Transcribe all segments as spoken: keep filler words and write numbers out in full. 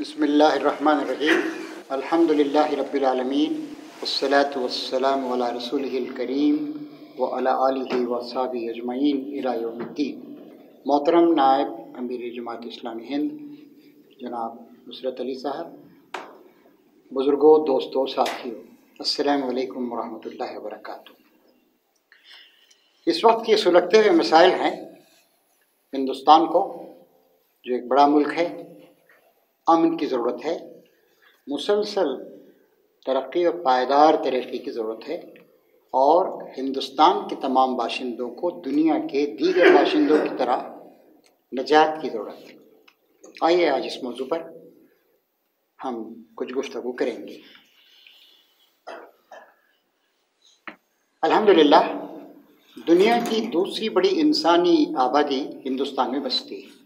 बिस्मिल्लाहिर्रहमानिर्रहीम अल्हम्दुलिल्लाहि रब्बिल आलमीन वस्सलातु वस्सलामु अला रसूलिहिल करीम व अला आलिहि व अस्हाबिहि अजमईन इला यौमिद्दीन। मोहतरम नायब अमीर जमात इस्लामी हिंद जनाब नुसरत अली साहब, बुज़ुर्गों, दोस्तों, साथियों, अस्सलामु अलैकुम व रहमतुल्लाहि व बरकातुहू। इस वक्त ये सुलगते हुए मसाइल हैं हिंदुस्तान को, जो एक बड़ा मुल्क है, अमन की ज़रूरत है, मुसलसल तरक्की और पायदार तरक्की की ज़रूरत है, और हिंदुस्तान के तमाम बाशिंदों को दुनिया के दीगर बाशिंदों की तरह निजात की ज़रूरत है। आइए आज इस मौजू पर हम कुछ गुफ्तगू करेंगे। अल्हम्दुलिल्लाह दुनिया की दूसरी बड़ी इंसानी आबादी हिंदुस्तान में बसती है।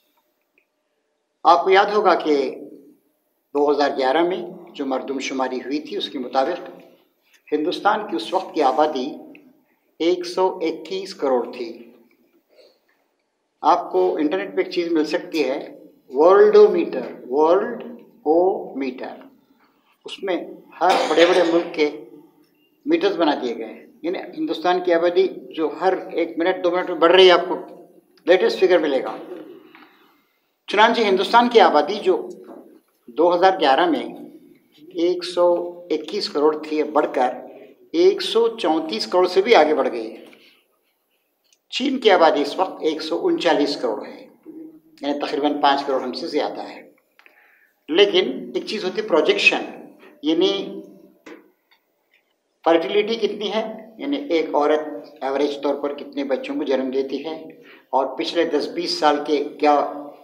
आपको याद होगा कि दो हज़ार ग्यारह में जो मरदमशुमारी हुई थी उसके मुताबिक हिंदुस्तान की उस वक्त की आबादी एक सौ इक्कीस करोड़ थी। आपको इंटरनेट पे एक चीज़ मिल सकती है, वर्ल्डोमीटर, वर्ल्ड ओ मीटर। उसमें हर बड़े बड़े मुल्क के मीटर्स बना दिए गए हैं, यानी हिंदुस्तान की आबादी जो हर एक मिनट दो मिनट में बढ़ रही है, आपको लेटेस्ट फिगर मिलेगा। चुनांचे हिंदुस्तान की आबादी जो दो हज़ार ग्यारह में एक सौ इक्कीस करोड़ थी, बढ़कर एक सौ चौंतीस करोड़ से भी आगे बढ़ गई है। चीन की आबादी इस वक्त एक सौ उनचालीस करोड़ है, यानी तकरीबन पाँच करोड़ हमसे ज़्यादा है। लेकिन एक चीज़ होती है प्रोजेक्शन, यानी फर्टिलिटी कितनी है, यानी एक औरत एवरेज तौर पर कितने बच्चों को जन्म देती है, और पिछले दस बीस साल के क्या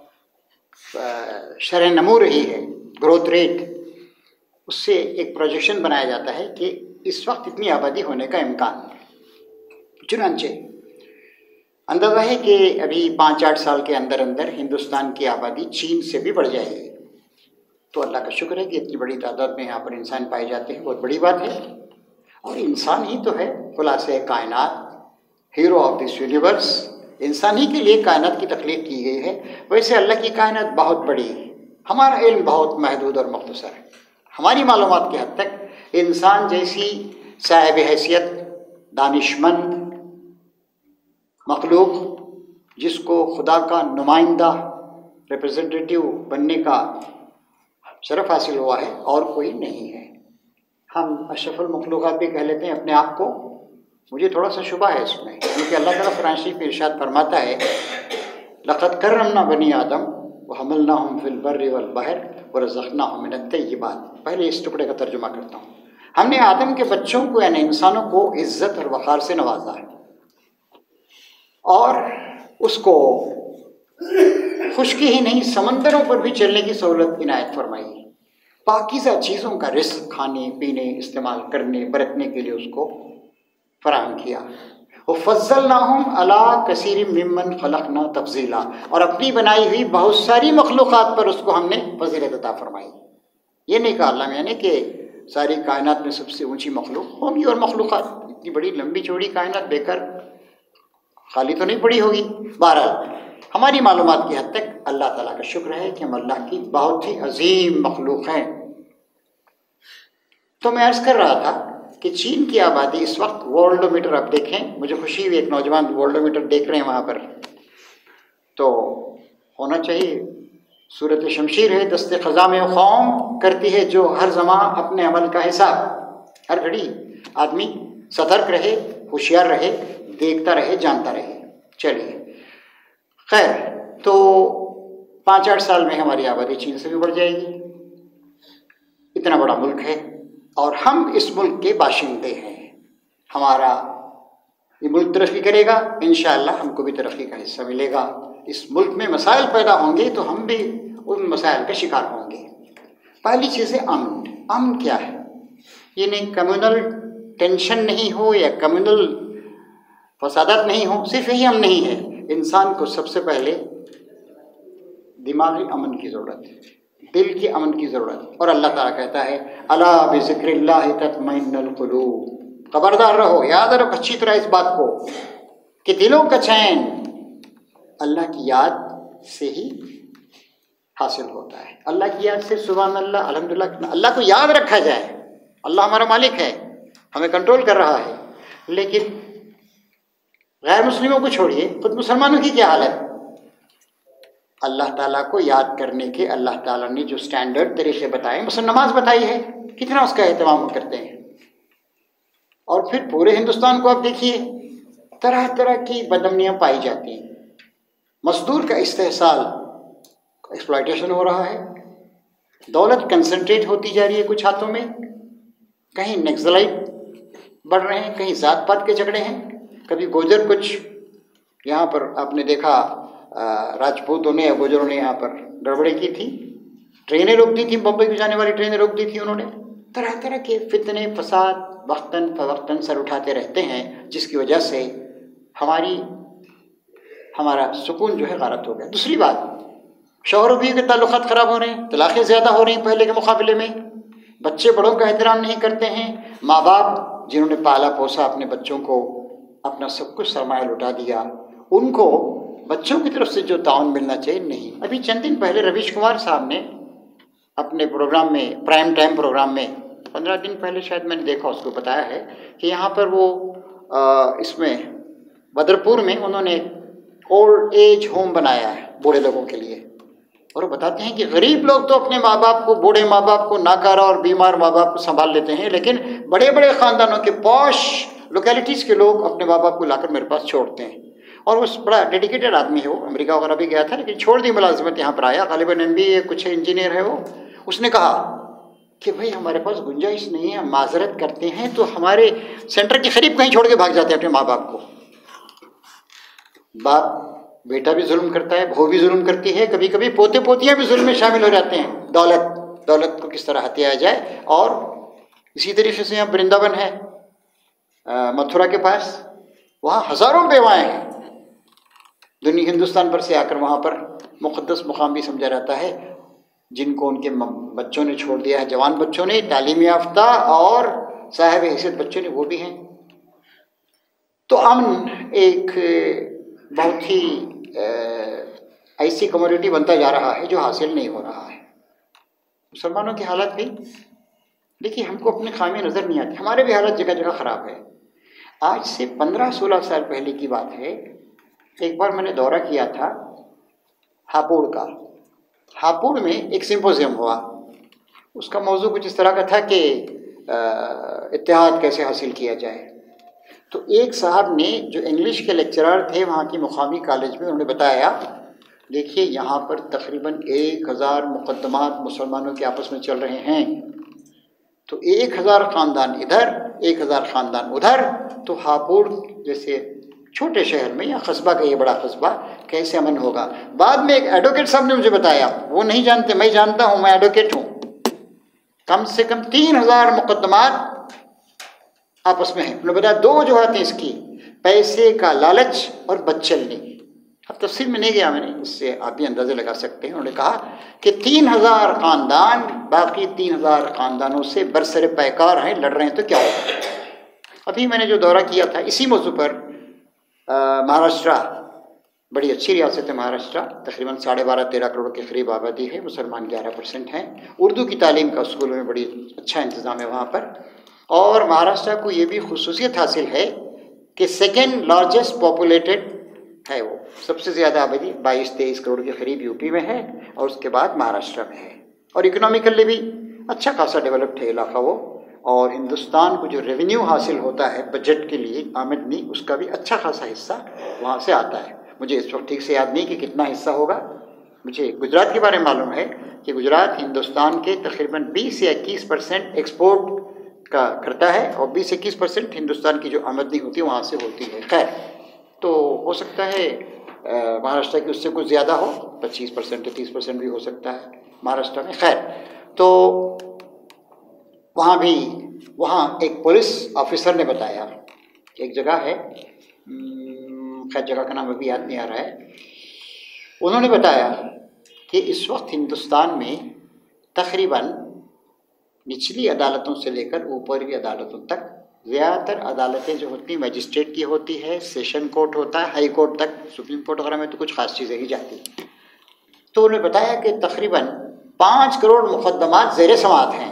शरह नमू रही है, ग्रोथ रेट, उससे एक प्रोजेक्शन बनाया जाता है कि इस वक्त इतनी आबादी होने का इम्कान। चुनांचे अंदाज़ा है कि अभी पाँच आठ साल के अंदर अंदर हिंदुस्तान की आबादी चीन से भी बढ़ जाएगी। तो अल्लाह का शुक्र है कि इतनी बड़ी तादाद में यहाँ पर इंसान पाए जाते हैं, बहुत बड़ी बात है। और इंसान ही तो है खुलासे कायनात, हीरो ऑफ दिस यूनिवर्स। इंसान ही के लिए कायनात की तख्लीक की गई है। वैसे अल्लाह की कायनात बहुत बड़ी है, हमारा इल्म बहुत महदूद और मुख्तसर है। हमारी मालूमात की हद तक इंसान जैसी साहिब हैसियत, दानिशमंद मखलूक जिसको खुदा का नुमाइंदा, रिप्रेजेंटेटिव बनने का शरफ हासिल हुआ है, और कोई नहीं है। हम अशरफुल मखलूक़ात भी कह लेते हैं अपने आप को। मुझे थोड़ा सा शुबा है इसमें, क्योंकि अल्लाह ताला कुरान शरीफ में इरशाद फरमाता है, लक़द कर्रमना बनी आदम व हमलनाहुम फिल बर्रि वल बहर व रज़क़नाहुम मिनत तय्यिबात। पहले इस टुकड़े का तर्जुमा करता हूँ। हमने आदम के बच्चों को, यानी इंसानों को, इज़्ज़त और वक़ार से नवाजा है, और उसको खुश्की ही नहीं समंदरों पर भी चलने की सहूलत इनायत फरमाई है। पाकीज़ा चीज़ों का रिस्क खाने पीने इस्तेमाल करने बरतने के लिए उसको फराहम किया। वो फज़्ज़लनाहुम अला कसीरिम मिम्मन खलक़ना तफ़ज़ीला, और अपनी बनाई हुई बहुत सारी मखलूक़ात पर उसको हमने फ़ज़ीलत अता फरमाई। ये नहीं कहा अल्लाह ने कि सारी कायनात में सबसे ऊंची मखलूक होगी, और मखलूक़ात इतनी बड़ी लंबी चौड़ी कायनात बेकार खाली तो नहीं पड़ी होगी। बहरहाल हमारी मालूमात की हद तक अल्लाह ताला का शुक्र है कि हम अल्लाह की बहुत ही अजीम मखलूक हैं। तो मैं अर्ज़ कर रहा था कि चीन की आबादी इस वक्त वर्ल्डोमीटर, आप देखें, मुझे खुशी हुई एक नौजवान वर्ल्डोमीटर देख रहे हैं वहाँ पर, तो होना चाहिए। सूरत शमशीर है, दस्ते ख़ज़ा में कौम करती है जो हर ज़मा अपने अमल का हिसाब। हर घड़ी आदमी सतर्क रहे, होशियार रहे, देखता रहे, जानता रहे। चलिए खैर, तो पाँच आठ साल में हमारी आबादी चीन से भी बढ़ जाएगी। इतना बड़ा मुल्क है, और हम इस मुल्क के बाशिंदे हैं। हमारा ये मुल्क तरक्की करेगा, इंशाअल्लाह हमको भी तरक्की का हिस्सा मिलेगा। इस मुल्क में मसाइल पैदा होंगे तो हम भी उन मसाइल का शिकार होंगे। पहली चीज़ है अमन। अमन क्या है? ये नहीं कम्युनल टेंशन नहीं हो या कम्युनल फसादात नहीं हो, सिर्फ यही अमन नहीं है। इंसान को सबसे पहले दिमागी अमन की ज़रूरत है, दिल की अमन की ज़रूरत। और अल्लाह ताला कहता है, अला बिज़िक्रिल्लाहि तत्मइन्नुल क़ुलूब। खबरदार रहो, याद रखो अच्छी तरह इस बात को कि दिलों का चैन अल्लाह की याद से ही हासिल होता है। अल्लाह की याद से सुभान अल्लाह, अल्हम्दुलिल्लाह, अल्लाह को याद रखा जाए। अल्लाह हमारा मालिक है, हमें कंट्रोल कर रहा है। लेकिन गैर मुस्लिमों को छोड़िए, खुद मुसलमानों की क्या हालत? अल्लाह ताला को याद करने के अल्लाह ताला ने जो स्टैंडर्ड तरीके बताए, मसलन नमाज बताई है, कितना उसका एहतमाम करते हैं। और फिर पूरे हिंदुस्तान को आप देखिए, तरह तरह की बदअमनियाँ पाई जाती हैं। मजदूर का इस्तेहसाल, एक्सप्लॉयटेशन हो रहा है, दौलत कंसंट्रेट होती जा रही है कुछ हाथों में, कहीं नक्सलाइट बढ़ रहे हैं, कहीं जात पात के झगड़े हैं। कभी गोजर कुछ यहाँ पर आपने देखा, राजपूतों ने या गोजरों ने यहाँ पर गड़बड़ी की थी, ट्रेनें रोक दी थी, बम्बई को जाने वाली ट्रेनें रोक दी थी उन्होंने। तरह तरह के फितने फसाद वक्तन फवक्तन सर उठाते रहते हैं, जिसकी वजह से हमारी हमारा सुकून जो है गारत हो गया। दूसरी बात, शौहर बीवी के ताल्लुकात ख़राब हो रहे हैं, तलाक़ें ज़्यादा हो रही हैं पहले के मुकाबले में, बच्चे बड़ों का एहतराम नहीं करते हैं, माँ बाप जिन्होंने पाला पोसा अपने बच्चों को, अपना सब कुछ सरमाया लुटा दिया, उनको बच्चों की तरफ से जो ताउन मिलना चाहिए नहीं। अभी चंद दिन पहले रवीश कुमार साहब ने अपने प्रोग्राम में, प्राइम टाइम प्रोग्राम में, पंद्रह दिन पहले शायद मैंने देखा, उसको बताया है कि यहाँ पर वो आ, इसमें बदरपुर में उन्होंने ओल्ड एज होम बनाया है बूढ़े लोगों के लिए। और वो बताते हैं कि गरीब लोग तो अपने माँ बाप को, बूढ़े माँ बाप को, नाकारा और बीमार माँ बाप को संभाल लेते हैं, लेकिन बड़े बड़े ख़ानदानों के, पॉश लोकेलिटीज़ के लोग अपने माँ बाप को लाकर मेरे पास छोड़ते हैं। और वो बड़ा डेडिकेटेड आदमी है, वो अमेरिका वगैरह भी गया था, लेकिन छोड़ दी मुलाजिमत, यहाँ पर आया, गालिबन एम बी ए कुछ इंजीनियर है वो। उसने कहा कि भाई हमारे पास गुंजाइश नहीं है, हम माजरत करते हैं, तो हमारे सेंटर के करीब कहीं छोड़ के भाग जाते हैं अपने माँ बाप को। बाप बेटा भी जुल्म करता है, बहू भी जुल्म करती है, कभी कभी पोते पोतियाँ भी जुल्म में शामिल हो जाते हैं। दौलत दौलत को किस तरह हत्या जाए। और इसी तरीके से यहाँ वृंदावन है, मथुरा के पास, वहाँ हज़ारों बेवाएँ हैं, दुनिया हिंदुस्तान पर से आकर वहाँ पर मुक़द्दस मुकाम भी समझा जाता है, जिनको उनके बच्चों ने छोड़ दिया है, जवान बच्चों ने, तालीम याफ्ता और साहिब हैसियत बच्चों ने, वो भी हैं। तो अमन एक बहुत ही ऐसी कम्युनिटी बनता जा रहा है जो हासिल नहीं हो रहा है। मुसलमानों की हालत भी देखिए, हमको अपनी खामी नज़र नहीं आती, हमारे भी हालत जगह जगह ख़राब है। आज से पंद्रह सोलह साल पहले की बात है, एक बार मैंने दौरा किया था हापुड़ का। हापुड़ में एक सिंपोजियम हुआ, उसका मौजू कुछ इस तरह का था कि इत्तेहाद कैसे हासिल किया जाए। तो एक साहब ने, जो इंग्लिश के लेक्चरर थे वहाँ की मुकामी कॉलेज में, उन्होंने बताया, देखिए यहाँ पर तकरीबन एक हज़ार मुकदमात मुसलमानों के आपस में चल रहे हैं, तो एक हज़ार ख़ानदान इधर, एक हज़ार ख़ानदान उधर, तो हापुड़ जैसे छोटे शहर में या कस्बा का ये बड़ा कस्बा कैसे अमन होगा। बाद में एक एडवोकेट साहब ने मुझे बताया, वो नहीं जानते, मैं जानता हूँ, मैं एडवोकेट हूँ, कम से कम तीन हज़ार मुकदमात आपस में हैं। उन्होंने बताया दो वजूहत हैं इसकी, पैसे का लालच और बदचलनी। अब तफसील में नहीं गया मैंने, इससे आप भी अंदाज़े लगा सकते हैं। उन्होंने कहा कि तीन हज़ार ख़ानदान बाकी तीन हज़ार ख़ानदानों से बरसर पैकार हैं, लड़ रहे हैं, तो क्या होगा। अभी मैंने जो दौरा किया था इसी मौजू पर, महाराष्ट्र बड़ी अच्छी रियासत है महाराष्ट्र, तकरीबन साढ़े बारह तेरह करोड़ के करीब आबादी है, मुसलमान ग्यारह परसेंट हैं, उर्दू की तालीम का स्कूलों में बड़ी अच्छा इंतज़ाम है वहाँ पर। और महाराष्ट्र को ये भी खुसूसियत हासिल है कि सेकेंड लार्जेस्ट पॉपुलेटेड है, वो सबसे ज़्यादा आबादी बाईस तेईस करोड़ के करीब यूपी में है, और उसके बाद महाराष्ट्र में है। और इकोनॉमिकली भी अच्छा खासा डेवलप्ड है इलाका वो, और हिंदुस्तान को जो रेवेन्यू हासिल होता है बजट के लिए, आमदनी, उसका भी अच्छा खासा हिस्सा वहाँ से आता है। मुझे इस वक्त ठीक से याद नहीं कि कितना हिस्सा होगा। मुझे गुजरात के बारे में मालूम है कि गुजरात हिंदुस्तान के तकरीबन बीस या इक्कीस परसेंट एक्सपोर्ट का करता है, और बीस इक्कीस परसेंट हिंदुस्तान की जो आमदनी होती है वहाँ से होती है। खैर, तो हो सकता है महाराष्ट्र की उससे कुछ ज़्यादा हो, पच्चीस परसेंट या तीस परसेंट भी हो सकता है महाराष्ट्र में। खैर, तो वहाँ भी, वहाँ एक पुलिस ऑफिसर ने बताया, एक जगह है, खैर जगह का नाम अभी याद नहीं आ रहा है, उन्होंने बताया कि इस वक्त हिंदुस्तान में तकरीबन निचली अदालतों से लेकर ऊपर की अदालतों तक ज़्यादातर अदालतें जो होती हैं मजिस्ट्रेट की होती है, सेशन कोर्ट होता है, हाई कोर्ट तक, सुप्रीम कोर्ट वगैरह में तो कुछ खास चीज़ें ही जाती हैं, तो उन्हें बताया कि तकरीबन पाँच करोड़ मुकदमात ज़ेर समाअत हैं।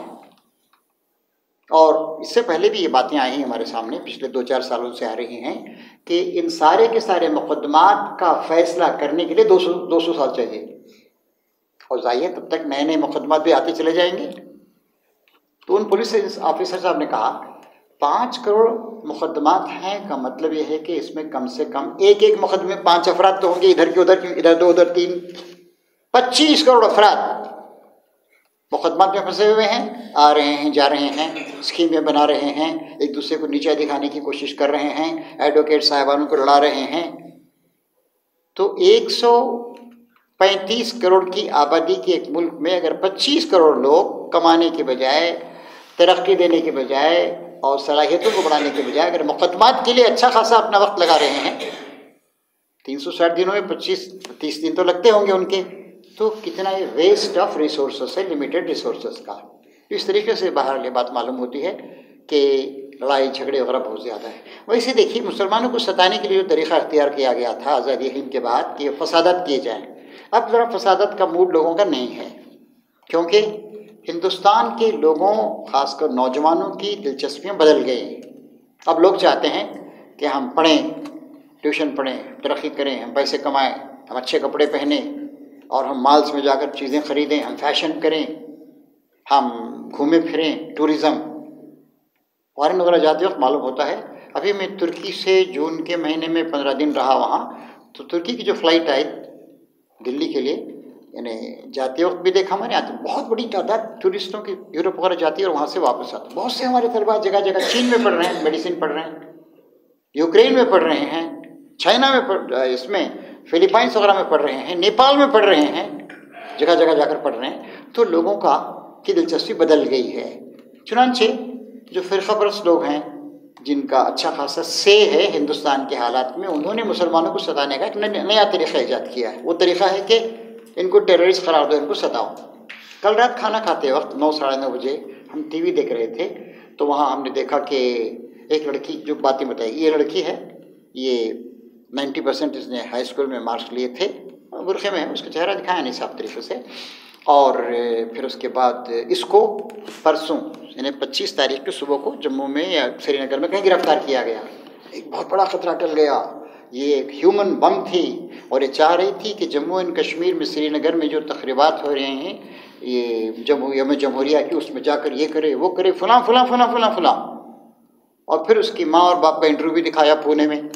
और इससे पहले भी ये बातें आई हैं हमारे सामने, पिछले दो चार सालों से आ रही हैं कि इन सारे के सारे मुकदमात का फैसला करने के लिए दो सौ दो सौ साल चाहिए, और जाहिर तब तक नए नए मुकदमात भी आते चले जाएंगे। तो उन पुलिस ऑफिसर साहब ने कहा पाँच करोड़ मुकदमात हैं का मतलब यह है कि इसमें कम से कम एक एक मुकदमे में पाँच अफराद तो होंगे, इधर के उधर के, इधर दो उधर तीन, पच्चीस करोड़ अफराद मुकदमात में फंसे हुए हैं, आ रहे हैं जा रहे हैं, स्कीमें बना रहे हैं, एक दूसरे को नीचा दिखाने की कोशिश कर रहे हैं, एडवोकेट साहिबानों को लड़ा रहे हैं। तो एक सौ पैंतीस करोड़ की आबादी के एक मुल्क में अगर पच्चीस करोड़ लोग कमाने के बजाय, तरक्की देने के बजाय और सलाहियतों को बढ़ाने के बजाय अगर मुकदमात के लिए अच्छा खासा अपना वक्त लगा रहे हैं, तीन सौ साठ दिनों में पच्चीस तीस दिन तो लगते होंगे उनके, तो कितना ये वेस्ट ऑफ रिसोर्सेस है, लिमिटेड रिसोर्सेस का। इस तरीके से बाहर ये बात मालूम होती है कि लड़ाई झगड़े वगैरह बहुत ज़्यादा है। वैसे देखिए, मुसलमानों को सताने के लिए जो तरीक़ा अख्तियार किया गया था आज़ादी हिंद के बाद कि फसादत किए जाएँ, अब ज़रा फसादत का मूड लोगों का नहीं है, क्योंकि हिंदुस्तान के लोगों ख़ासकर नौजवानों की दिलचस्पियाँ बदल गई। अब लोग चाहते हैं कि हम पढ़ें, ट्यूशन पढ़ें, तरक्की करें, हम पैसे कमाएं, हम अच्छे कपड़े पहने और हम मॉल्स में जाकर चीज़ें ख़रीदें, हम फैशन करें, हम घूमें फिरें, टूरिज़्म। फॉरेन वगैरह जाते वक्त मालूम होता है, अभी मैं तुर्की से जून के महीने में पंद्रह दिन रहा वहाँ, तो तुर्की की जो फ़्लाइट आई दिल्ली के लिए, यानी जाते वक्त भी देखा हमारे यहाँ तो बहुत बड़ी तादाद टूरिस्टों की यूरोप वगैरह जाती है और वहाँ से वापस आते हैं। बहुत से हमारे तलबा जगह जगह चीन में पढ़ रहे हैं, मेडिसिन पढ़ रहे हैं, यूक्रेन में पढ़ रहे हैं, चाइना में पढ़, इसमें फिलीपाइंस वगैरह में पढ़ रहे हैं, नेपाल में पढ़ रहे हैं, जगह जगह जाकर पढ़ रहे हैं। तो लोगों का की दिलचस्पी बदल गई है। चुनांचे जो फ़िरक़ापरस्त लोग हैं, जिनका अच्छा खासा से है हिंदुस्तान के हालात में, उन्होंने मुसलमानों को सताने का एक नया तरीक़ा ईजाद किया है। वो तरीक़ा है कि इनको टेररिस्ट करार दो, इनको सताओ। कल रात खाना खाते वक्त नौ साढ़े नौ बजे हम टीवी देख रहे थे, तो वहाँ हमने देखा कि एक लड़की जो बातें बताई, ये लड़की है, ये नब्बे परसेंट इसने हाई स्कूल में मार्क्स लिए थे, बुरखे में है, उसका चेहरा दिखाया नहीं साफ तरीके से। और फिर उसके बाद इसको परसों यानी पच्चीस तारीख की सुबह को जम्मू में या श्रीनगर में कहीं गिरफ्तार किया गया। एक बहुत बड़ा ख़तरा टल गया। ये एक ह्यूमन बम थी और ये चाह रही थी कि जम्मू एंड कश्मीर में, श्रीनगर में जो तकरीबात हो रहे हैं, ये जम्मू यम जमहूरिया की, उसमें जाकर ये करे वो करे, फलां फलां फलां फलां फलां। और फिर उसकी माँ और बाप का इंटरव्यू भी दिखाया पुणे में।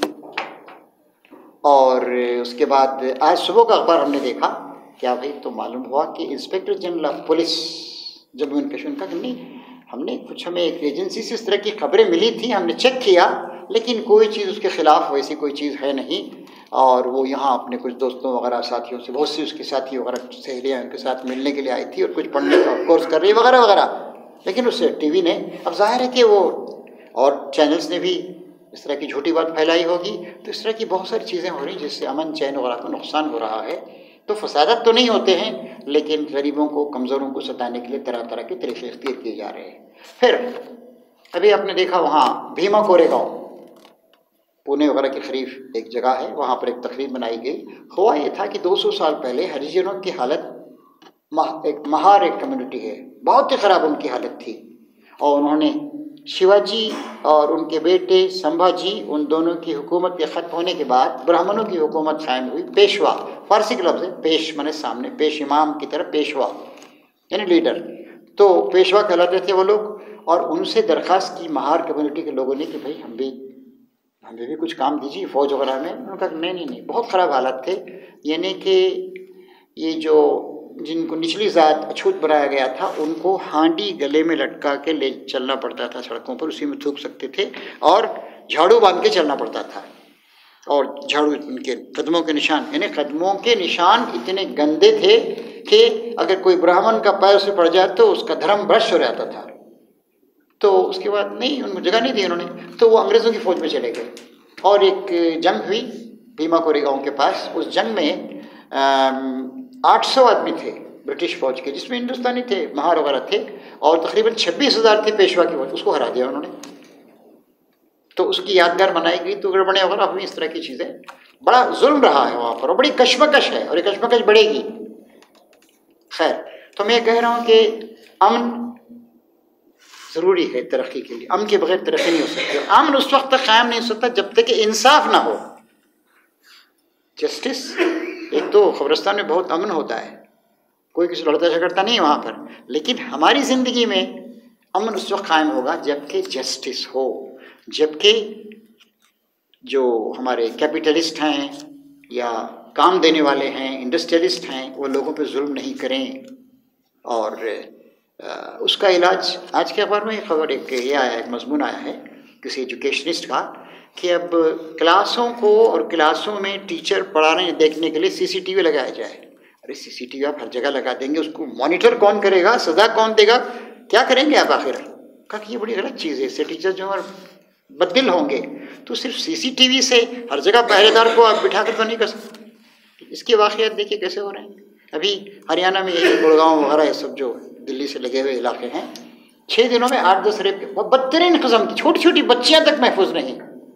और उसके बाद आज सुबह का अखबार हमने देखा, क्या भाई, तो मालूम हुआ कि inspector general of police Jammu and Kashmir का, नहीं हमने कुछ, हमें एक एजेंसी से इस तरह की खबरें मिली थी, हमने चेक किया, लेकिन कोई चीज़ उसके ख़िलाफ़ वैसी कोई चीज़ है नहीं। और वो यहाँ अपने कुछ दोस्तों वगैरह साथियों से, बहुत सी उसके साथी वगैरह सहेलियाँ उनके साथ मिलने के लिए आई थी और कुछ पढ़ने का कोर्स कर रही वगैरह वगैरह। लेकिन उससे टीवी ने, अब जाहिर है कि वो और चैनल्स ने भी इस तरह की झूठी बात फैलाई होगी। तो इस तरह की बहुत सारी चीज़ें हो रही जिससे अमन चैन वगैरह को नुकसान हो रहा है। तो फसादत तो नहीं होते हैं, लेकिन गरीबों को, कमज़ोरों को सताने के लिए तरह तरह के तरीक़े इख्तियार किए जा रहे हैं। फिर अभी आपने देखा वहाँ भीमा कोरेगांव, पुणे वगैरह के करीब एक जगह है, वहाँ पर एक तकरीब बनाई गई। हुआ ये था कि दो सौ साल पहले हरिजनों की हालत, एक महार एक कम्युनिटी है, बहुत ही ख़राब उनकी हालत थी, और उन्होंने शिवाजी और उनके बेटे संभाजी, उन दोनों की हुकूमत के ख़त्म होने के बाद ब्राह्मणों की हुकूमत कायम हुई। पेशवा फारसी के लफ्ज़ है, पेश माने सामने, पेश इमाम की तरह पेशवा यानी लीडर। तो पेशवा कहलाते थे वो लोग। और उनसे दरख्वास्त की महार कम्युनिटी के लोगों ने कि भाई हम भी हमें भी कुछ काम दीजिए फ़ौज वगैरह में। उन्होंने कहा नहीं नहीं नहीं, बहुत ख़राब हालत थे, यानी कि ये जो जिनको निचली ज़ात अछूत बनाया गया था, उनको हांडी गले में लटका के ले चलना पड़ता था सड़कों पर, उसी में थूक सकते थे, और झाड़ू बांध के चलना पड़ता था, और झाड़ू उनके कदमों के निशान, यानी कदमों के निशान इतने गंदे थे कि अगर कोई ब्राह्मण का पैर से पड़ जाए तो उसका धर्म भ्रष्ट हो जाता था। तो उसके बाद नहीं, उनको जगह नहीं दी उन्होंने, तो वो अंग्रेज़ों की फ़ौज में चले गए। और एक जंग हुई भीमा कोरेगांव के पास। उस जंग में आठ सौ आदमी थे ब्रिटिश फ़ौज के, जिसमें हिंदुस्तानी थे, महार वगैरह थे, और तकरीबन छब्बीस हज़ार थे पेशवा की फ़ौज। उसको हरा दिया उन्होंने। तो उसकी यादगार बनाई गई, तो गड़बड़े वगैरह हुई, इस तरह की चीज़ें। बड़ा जुल्म रहा है वहाँ पर, और बड़ी कश्मकश है, और ये कश्मकश बढ़ेगी। खैर, तो मैं कह रहा हूँ कि अमन ज़रूरी है तरक्की के लिए। अमन के बगैर तरक्की नहीं हो सकती। अमन उस वक्त तक कायम नहीं हो सकता जब तक कि इंसाफ ना हो, जस्टिस। एक तो कब्रिस्तान में बहुत अमन होता है, कोई किसी लड़ता झगड़ता नहीं है वहाँ पर, लेकिन हमारी ज़िंदगी में अमन उस वक्त कायम होगा जबकि जस्टिस हो, जबकि जो हमारे कैपिटलिस्ट हैं या काम देने वाले हैं, इंडस्ट्रियलिस्ट हैं, वो लोगों पे जुल्म नहीं करें। और आ, उसका इलाज आज के अखबार में खबर एक ये आया, एक मजमून आया है किसी एजुकेशनिस्ट का कि अब क्लासों को और क्लासों में टीचर पढ़ाने देखने के लिए सीसीटीवी लगाया जाए। अरे सीसीटीवी आप हर जगह लगा देंगे, उसको मॉनिटर कौन करेगा, सजा कौन देगा, क्या करेंगे आप आखिर? कहा कि ये बड़ी गलत चीज़ है, इससे टीचर जो है बददिल होंगे। तो सिर्फ सीसीटीवी से हर जगह पहरेदार को आप बिठा कर तो नहीं कर सकते। इसके वाक़यात देखिए कैसे हो रहे हैं। अभी हरियाणा में यही गुड़गांव वगैरह ये सब जो दिल्ली से लगे हुए इलाके हैं, छः दिनों में आठ दस रेप, बदतरीन किस्म की छोटी छोटी बच्चियां तक महफूज नहीं।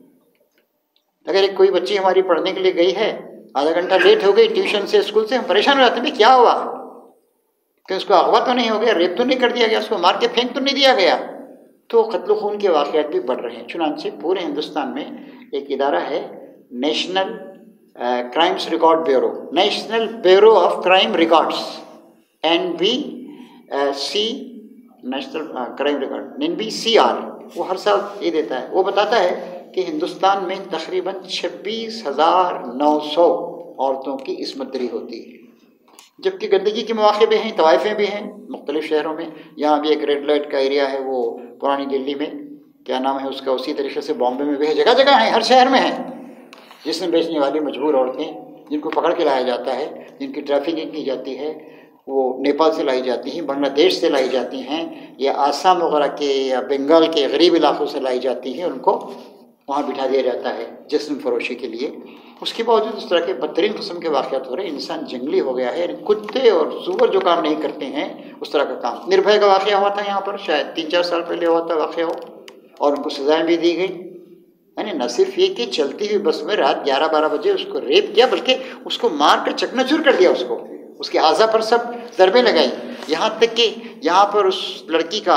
अगर एक कोई बच्ची हमारी पढ़ने के लिए गई है, आधा घंटा लेट हो गई ट्यूशन से, स्कूल से, हम परेशान हो जाते हैं, क्या हुआ, कि उसको अगवा तो नहीं हो गया, रेप तो नहीं कर दिया गया, उसको मार के फेंक तो नहीं दिया गया। तो कत्ल खून के वाक़यात भी बढ़ रहे हैं। चुनांचे पूरे हिंदुस्तान में एक इदारा है, national crimes record bureau, national bureau of crime records, N B C, national crime record, N B C R, वो हर साल ये देता है। वो बताता है कि हिंदुस्तान में तकरीबन छब्बीस हज़ार नौ सौ औरतों की इस्मतदरी होती है, जबकि गंदगी के मौके भी हैं, तवाइफें भी हैं मुख्तलिफ शहरों में। यहाँ भी एक रेड लाइट का एरिया है, वो पुरानी दिल्ली में, क्या नाम है उसका, उसी तरीके से बॉम्बे में भी है, जगह जगह है, हर शहर में है, जिसमें बेचने वाली मजबूर औरतें, जिनको पकड़ के लाया जाता है, जिनकी ट्रैफिकिंग की जाती है, वो नेपाल से लाई जाती हैं, बांग्लादेश से लाई जाती हैं, या आसाम वगैरह के या बंगाल के गरीब इलाकों से लाई जाती हैं, उनको वहाँ बिठा दिया जाता है जिस्म फरोशी के लिए। उसके बावजूद इस तरह के बदतरीन किस्म के वाक़यात हो रहे हैं। इंसान जंगली हो गया है, कुत्ते और सूअर जो काम नहीं करते हैं उस तरह का काम। निर्भया का वाक़या हुआ था यहाँ पर, शायद तीन चार साल पहले हुआ था वाक़या हो, और उनको सजाएँ भी दी गई। यानी न सिर्फ ये कि चलती हुई बस में रात ग्यारह बारह बजे उसको रेप किया, बल्कि उसको मार कर चकनाचूर कर दिया, उसको उसके आज़ा पर सब ज़रबे लगाई। यहाँ तक कि यहाँ पर उस लड़की का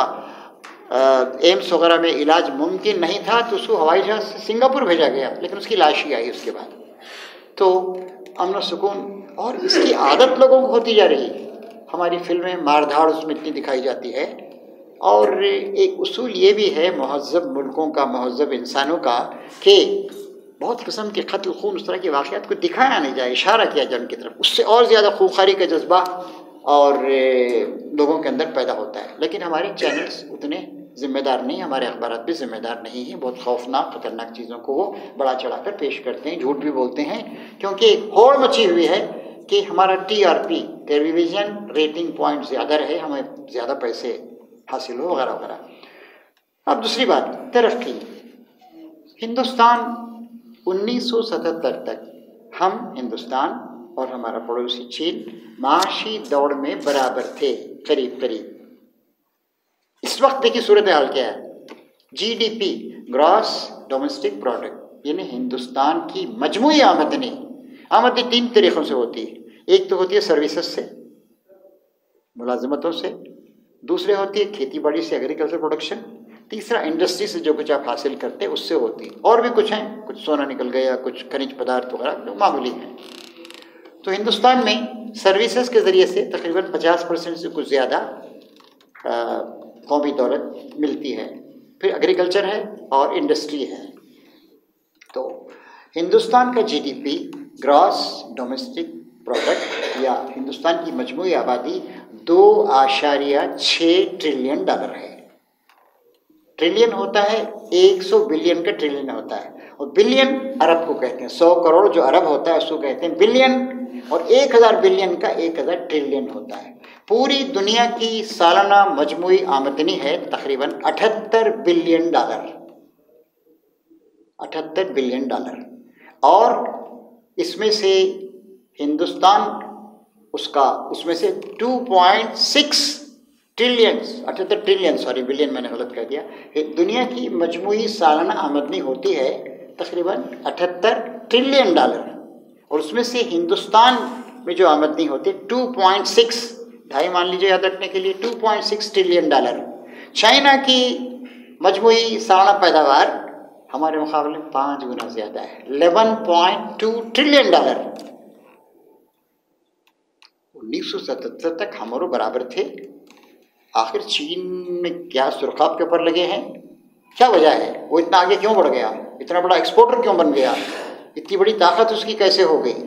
एम्स वगैरह में इलाज मुमकिन नहीं था, तो उसको हवाई जहाज़ से सिंगापुर भेजा गया, लेकिन उसकी लाश ही आई उसके बाद। तो अमन सुकून, और इसकी आदत लोगों को होती जा रही है। हमारी फिल्में मारधाड़ उसमें इतनी दिखाई जाती है। और एक उसूल ये भी है महज़्ज़ब मुल्कों का, महज़्ज़ब इंसानों का, कि बहुत किस्म के कत्ल खून उस तरह के वाक़यात को दिखाया नहीं जाए, इशारा किया जाए उनकी तरफ, उससे और ज़्यादा खूंखारी का जज्बा और लोगों के अंदर पैदा होता है। लेकिन हमारे चैनल्स उतने ज़िम्मेदार नहीं, हमारे अखबारात भी ज़िम्मेदार नहीं हैं। बहुत खौफनाक ख़तरनाक चीज़ों को वो बड़ा चढ़ा कर पेश करते हैं, झूठ भी बोलते हैं, क्योंकि होड़ मची हुई है कि हमारा T R P, television rating point ज़्यादा रहे, हमें ज़्यादा पैसे हासिल हो, वगैरह वगैरह। अब दूसरी बात, तरक्की। हिंदुस्तान उन्नीस सौ सतहत्तर तक हम हिंदुस्तान और हमारा पड़ोसी चीन माशी दौड़ में बराबर थे, करीब करीब। इस वक्त देखिए सूरत हाल क्या है। G D P, gross domestic product, यानी हिंदुस्तान की मजमूई आमदनी, आमदनी तीन तरीक़ों से होती है। एक तो होती है सर्विसेज से, मुलाजमतों से, दूसरे होती है खेती बाड़ी से, एग्रीकल्चर प्रोडक्शन, तीसरा इंडस्ट्री से जो कुछ आप हासिल करते हैं उससे होती है। और भी कुछ हैं, कुछ सोना निकल गया, कुछ खनिज पदार्थ वगैरह जो मामूली हैं। तो हिंदुस्तान में सर्विसेज के ज़रिए से तकरीबन पचास परसेंट से कुछ ज़्यादा कौमी दौलत मिलती है। फिर एग्रीकल्चर है और इंडस्ट्री है। तो हिंदुस्तान का G D P, gross domestic product, या हिंदुस्तान की मजमूई आबादी दो आशारिया छः ट्रिलियन डॉलर है। ट्रिलियन होता है, एक सौ बिलियन का ट्रिलियन होता है, और बिलियन अरब को कहते हैं। सौ करोड़ जो अरब होता है उसको कहते हैं बिलियन, और एक हज़ार बिलियन का एक हज़ार ट्रिलियन होता है। पूरी दुनिया की सालाना मजमूई आमदनी है तकरीबन अठहत्तर बिलियन डॉलर, अठहत्तर बिलियन डॉलर। और इसमें से हिंदुस्तान उसका उसमें से टू पॉइंट सिक्स ट्रिलियन, अठहत्तर ट्रिलियन, सॉरी बिलियन मैंने गलत कर दिया। दुनिया की मजमूई सालाना आमदनी होती है तकरीबन अठहत्तर ट्रिलियन डॉलर, और उसमें से हिंदुस्तान में जो आमदनी होती है टू पॉइंट सिक्स ढाई मान लीजिए याद रखने के लिए, two point six trillion dollar. China की मजमूई सालाना पैदावार हमारे मुकाबले में पाँच गुना ज़्यादा है, eleven point two trillion dollar. उन्नीस सौ सतहत्तर तक हमारे बराबर थे। आखिर चीन में क्या सुरखाब के ऊपर लगे हैं? क्या वजह है? वो इतना आगे क्यों बढ़ गया? इतना बड़ा एक्सपोर्टर क्यों बन गया? इतनी बड़ी ताकत उसकी कैसे हो गई?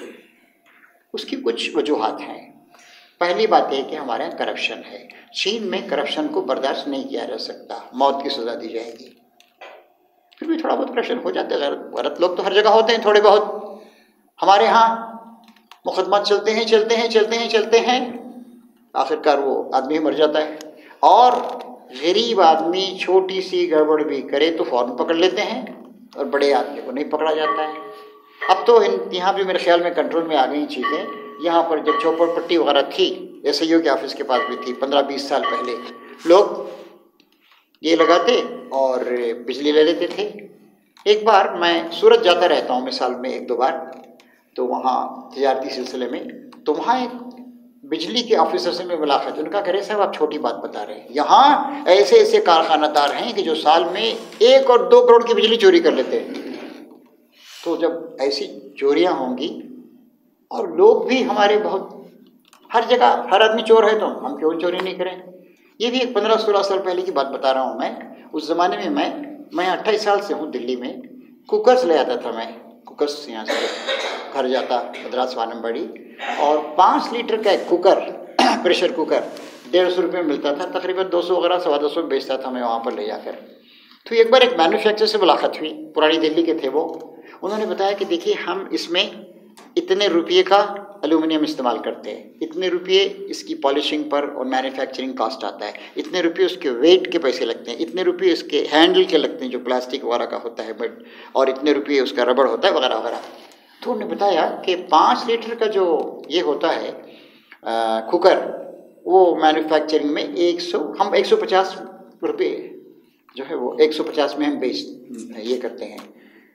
उसकी कुछ वजूहात हैं। पहली बात यह कि हमारे यहाँ करप्शन है। चीन में करप्शन को बर्दाश्त नहीं किया जा सकता, मौत की सज़ा दी जाएगी। फिर भी थोड़ा बहुत करप्शन हो जाता है, गलत लोग तो हर जगह होते हैं थोड़े बहुत। हमारे यहाँ मुकदमा चलते हैं चलते हैं चलते हैं चलते हैं, आखिरकार वो आदमी मर जाता है। और गरीब आदमी छोटी सी गड़बड़ भी करे तो फौरन पकड़ लेते हैं, और बड़े आदमी को नहीं पकड़ा जाता है। अब तो यहाँ भी मेरे ख्याल में कंट्रोल में आ गई चीज़ें। यहाँ पर जब झोपड़पट्टी वगैरह थी, एस आई ओ के ऑफिस के पास भी थी, पंद्रह बीस साल पहले लोग ये लगाते और बिजली ले लेते थे। एक बार मैं सूरत जाता रहता हूँ, मैं साल में एक दो बार, तो वहाँ तजारती सिलसिले में, तो वहाँ एक बिजली के ऑफिसर से मैं मुलाकात, उनका कह रहे साहब आप छोटी बात बता रहे हैं, यहाँ ऐसे ऐसे कारखानादार हैं कि जो साल में एक और दो करोड़ की बिजली चोरी कर लेते हैं। तो जब ऐसी चोरियाँ होंगी और लोग भी हमारे बहुत, हर जगह हर आदमी चोर है, तो हम क्यों चोरी नहीं करें? ये भी एक पंद्रह सोलह साल पहले की बात बता रहा हूँ मैं। उस ज़माने में मैं मैं अट्ठाईस साल से हूँ दिल्ली में, कुकर्स ले आता था मैं, कुकर्स यहाँ से घर जाता मद्रास वानमबाड़ी, और पाँच लीटर का एक कुकर प्रेशर कुकर डेढ़ सौ रुपये में मिलता था, तकरीबन दो सौ वगैरह सवा दो सौ में बेचता था मैं वहाँ पर ले जाकर। तो एक बार एक मैन्युफैक्चरर से मुलाकात हुई, पुरानी दिल्ली के थे वो। उन्होंने बताया कि देखिए हम इसमें इतने रुपये का एल्यूमिनियम इस्तेमाल करते हैं, इतने रुपये इसकी पॉलिशिंग पर और मैन्युफैक्चरिंग कॉस्ट आता है, इतने रुपये उसके वेट के पैसे लगते हैं, इतने रुपये इसके हैंडल के लगते हैं जो प्लास्टिक वगैरह का होता है बट, और इतने रुपये उसका रबड़ होता है वगैरह वगैरह। तो उन्होंने बताया कि पाँच लीटर का जो ये होता है आ, कुकर, वो मैन्युफैक्चरिंग में एक सौ हम एक सौ पचास रुपये जो है वो एक सौ पचास में हम बेच ये करते हैं।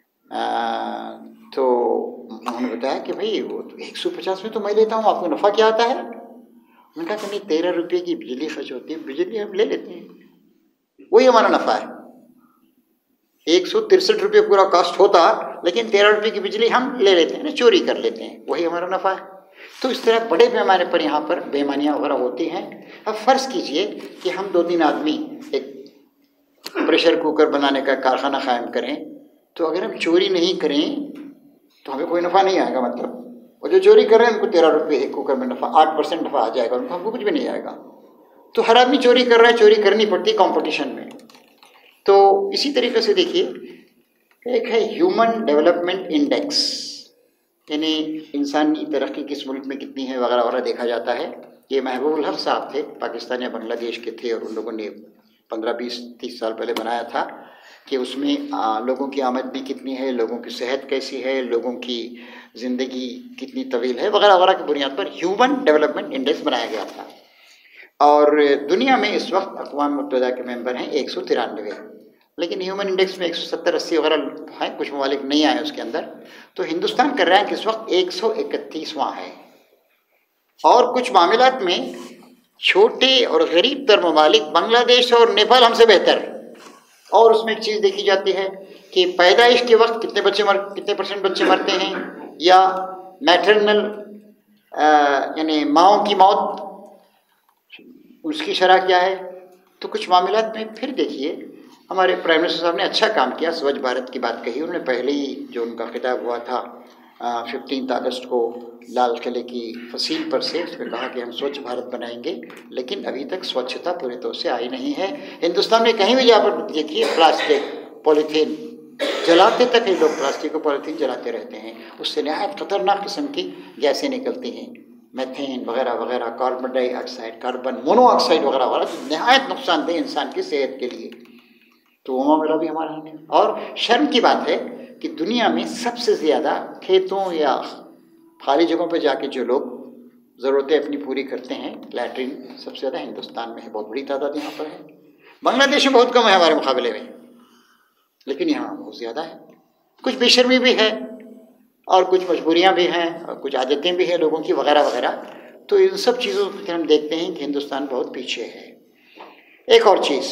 आ, तो उन्होंने बताया कि भाई वो तो एक सौ पचास में तो मैं लेता हूँ, आपको नफ़ा क्या आता है? उन्होंने कहा कि नहीं, तेरह रुपये की बिजली खर्च होती है, बिजली हम ले लेते हैं, वही हमारा नफ़ा है। एक सौ तिरसठ रुपये पूरा कॉस्ट होता, लेकिन तेरह रुपये की बिजली हम ले लेते हैं ना, चोरी कर लेते हैं, वही हमारा नफ़ा है। तो इस तरह बड़े पैमाने पर यहाँ पर बेईमानियाँ वगैरह होती हैं। अब फ़र्ज़ कीजिए कि हम दो तीन आदमी एक प्रेशर कुकर बनाने का कारखाना कायम करें, तो अगर हम चोरी नहीं करें तो हमें कोई नफ़ा नहीं आएगा। मतलब और जो चोरी कर रहे हैं उनको तेरह रुपये एक कुकर में नफ़ा, आठ परसेंट नफ़ा आ जाएगा, उनको हमको कुछ भी नहीं आएगा। तो हर आदमी चोरी कर रहा है, चोरी करनी पड़ती है कंपटीशन में। तो इसी तरीके से देखिए, एक है ह्यूमन डेवलपमेंट इंडेक्स, यानी इंसानी तरक्की किस मुल्क में कितनी है वगैरह वगैरह देखा जाता है। ये महबूबुल हक साहब थे, पाकिस्तान या बांग्लादेश के थे, और उन लोगों ने पंद्रह बीस तीस साल पहले बनाया था कि उसमें आ, लोगों की आमदनी कितनी है, लोगों की सेहत कैसी है, लोगों की ज़िंदगी कितनी तवील है वगैरह वगैरह की बुनियाद पर ह्यूमन डेवलपमेंट इंडेक्स बनाया गया था। और दुनिया में इस वक्त अक़वाम मुत्तहिदा के मेंबर हैं एक सौ तिरानवे, लेकिन ह्यूमन इंडेक्स में एक सौ सत्तर अस्सी वगैरह हैं, कुछ ममालिक नहीं आए उसके अंदर। तो हिंदुस्तान का रैंक इस वक्त एक सौ इकतीसवां है, और कुछ मामलात में छोटे और गरीब तर ममालिक बांग्लादेश और नेपाल हमसे बेहतर। और उसमें एक चीज़ देखी जाती है कि पैदाइश के वक्त कितने बच्चे मर कितने परसेंट बच्चे मरते हैं, या मैटरनल यानी माँओं की मौत, उसकी शरह क्या है। तो कुछ मामलात में फिर देखिए हमारे प्राइम मिनिस्टर साहब ने अच्छा काम किया, स्वच्छ भारत की बात कही उन्होंने। पहले ही जो उनका खिताब हुआ था फिफ्टीन अगस्त को लाल किले की फसील पर से, उसमें कहा कि हम स्वच्छ भारत बनाएंगे, लेकिन अभी तक स्वच्छता पूरे तौर से आई नहीं है। हिंदुस्तान में कहीं भी जा पर देखिए प्लास्टिक पॉलीथीन जलाते तक ही लोग प्लास्टिक और पॉलीथीन जलाते रहते हैं, उससे नहायत ख़तरनाक किस्म की गैसें निकलती हैं, मैथेन वगैरह वगैरह, कार्बन डाइऑक्साइड, कार्बन मोनोऑक्साइड वगैरह वगैरह, नहायत नुकसानदेह इंसान की सेहत के लिए। तो वो मामला भी हमारा है। और शर्म की बात है कि दुनिया में सबसे ज़्यादा खेतों या खाली जगहों पर जाके जो लोग ज़रूरतें अपनी पूरी करते हैं, लैट्रिन सबसे ज़्यादा हिंदुस्तान में है, बहुत बड़ी तादाद यहाँ पर है। बांग्लादेश में बहुत कम है हमारे मुकाबले में, लेकिन यहाँ बहुत ज़्यादा है। कुछ बेशर्मी भी है और कुछ मजबूरियाँ भी हैं और कुछ आदतें भी हैं लोगों की वगैरह वगैरह। तो इन सब चीज़ों पर हम देखते हैं कि हिंदुस्तान बहुत पीछे है। एक और चीज़,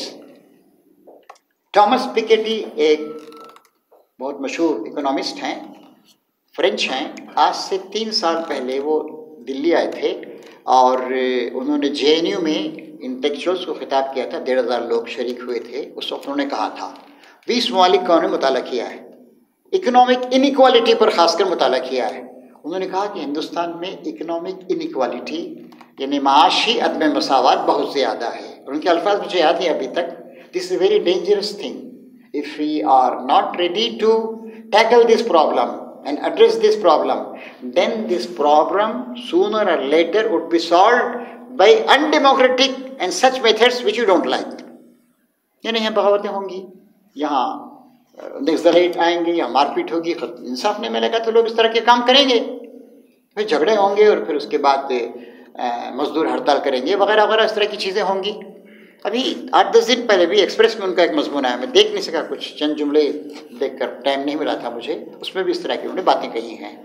थॉमस पिकेटी एक बहुत मशहूर इकोनॉमिस्ट हैं, फ्रेंच हैं। आज से तीन साल पहले वो दिल्ली आए थे और उन्होंने जे एन यू में इंटेलेक्चुअल्स को खिताब किया था। डेढ़ हज़ार लोग शरीक हुए थे। उस वक्त उन्होंने कहा था, बीस ममालिक का उन्होंने मुताला किया है, इकोनॉमिक इनइक्वालिटी पर खासकर मुताला किया है। उन्होंने कहा कि हिंदुस्तान में इकोनॉमिक इनइक्वालिटी यानी माशी अदम मसावत बहुत ज़्यादा है। और उनके अल्फाज मुझे याद है अभी तक, this is very dangerous thing if we are not ready to tackle this problem and address this problem, then this problem sooner or later would be solved by undemocratic and such methods which you don't like. यानी यहाँ बगावतें होंगी, यहाँ naxalite आएंगे, यहाँ मारपीट होगी, इंसाफ नहीं मिलेगा तो लोग इस तरह के काम करेंगे, फिर झगड़े होंगे और फिर उसके बाद मजदूर हड़ताल करेंगे वगैरह वगैरह, इस तरह की चीज़ें होंगी। अभी आठ दस दिन पहले भी एक्सप्रेस में उनका एक मजमून आया, मैं देख नहीं सका, कुछ चंद जुमले देखकर टाइम नहीं मिला था मुझे, उसमें भी इस तरह की उन्होंने बातें कही हैं।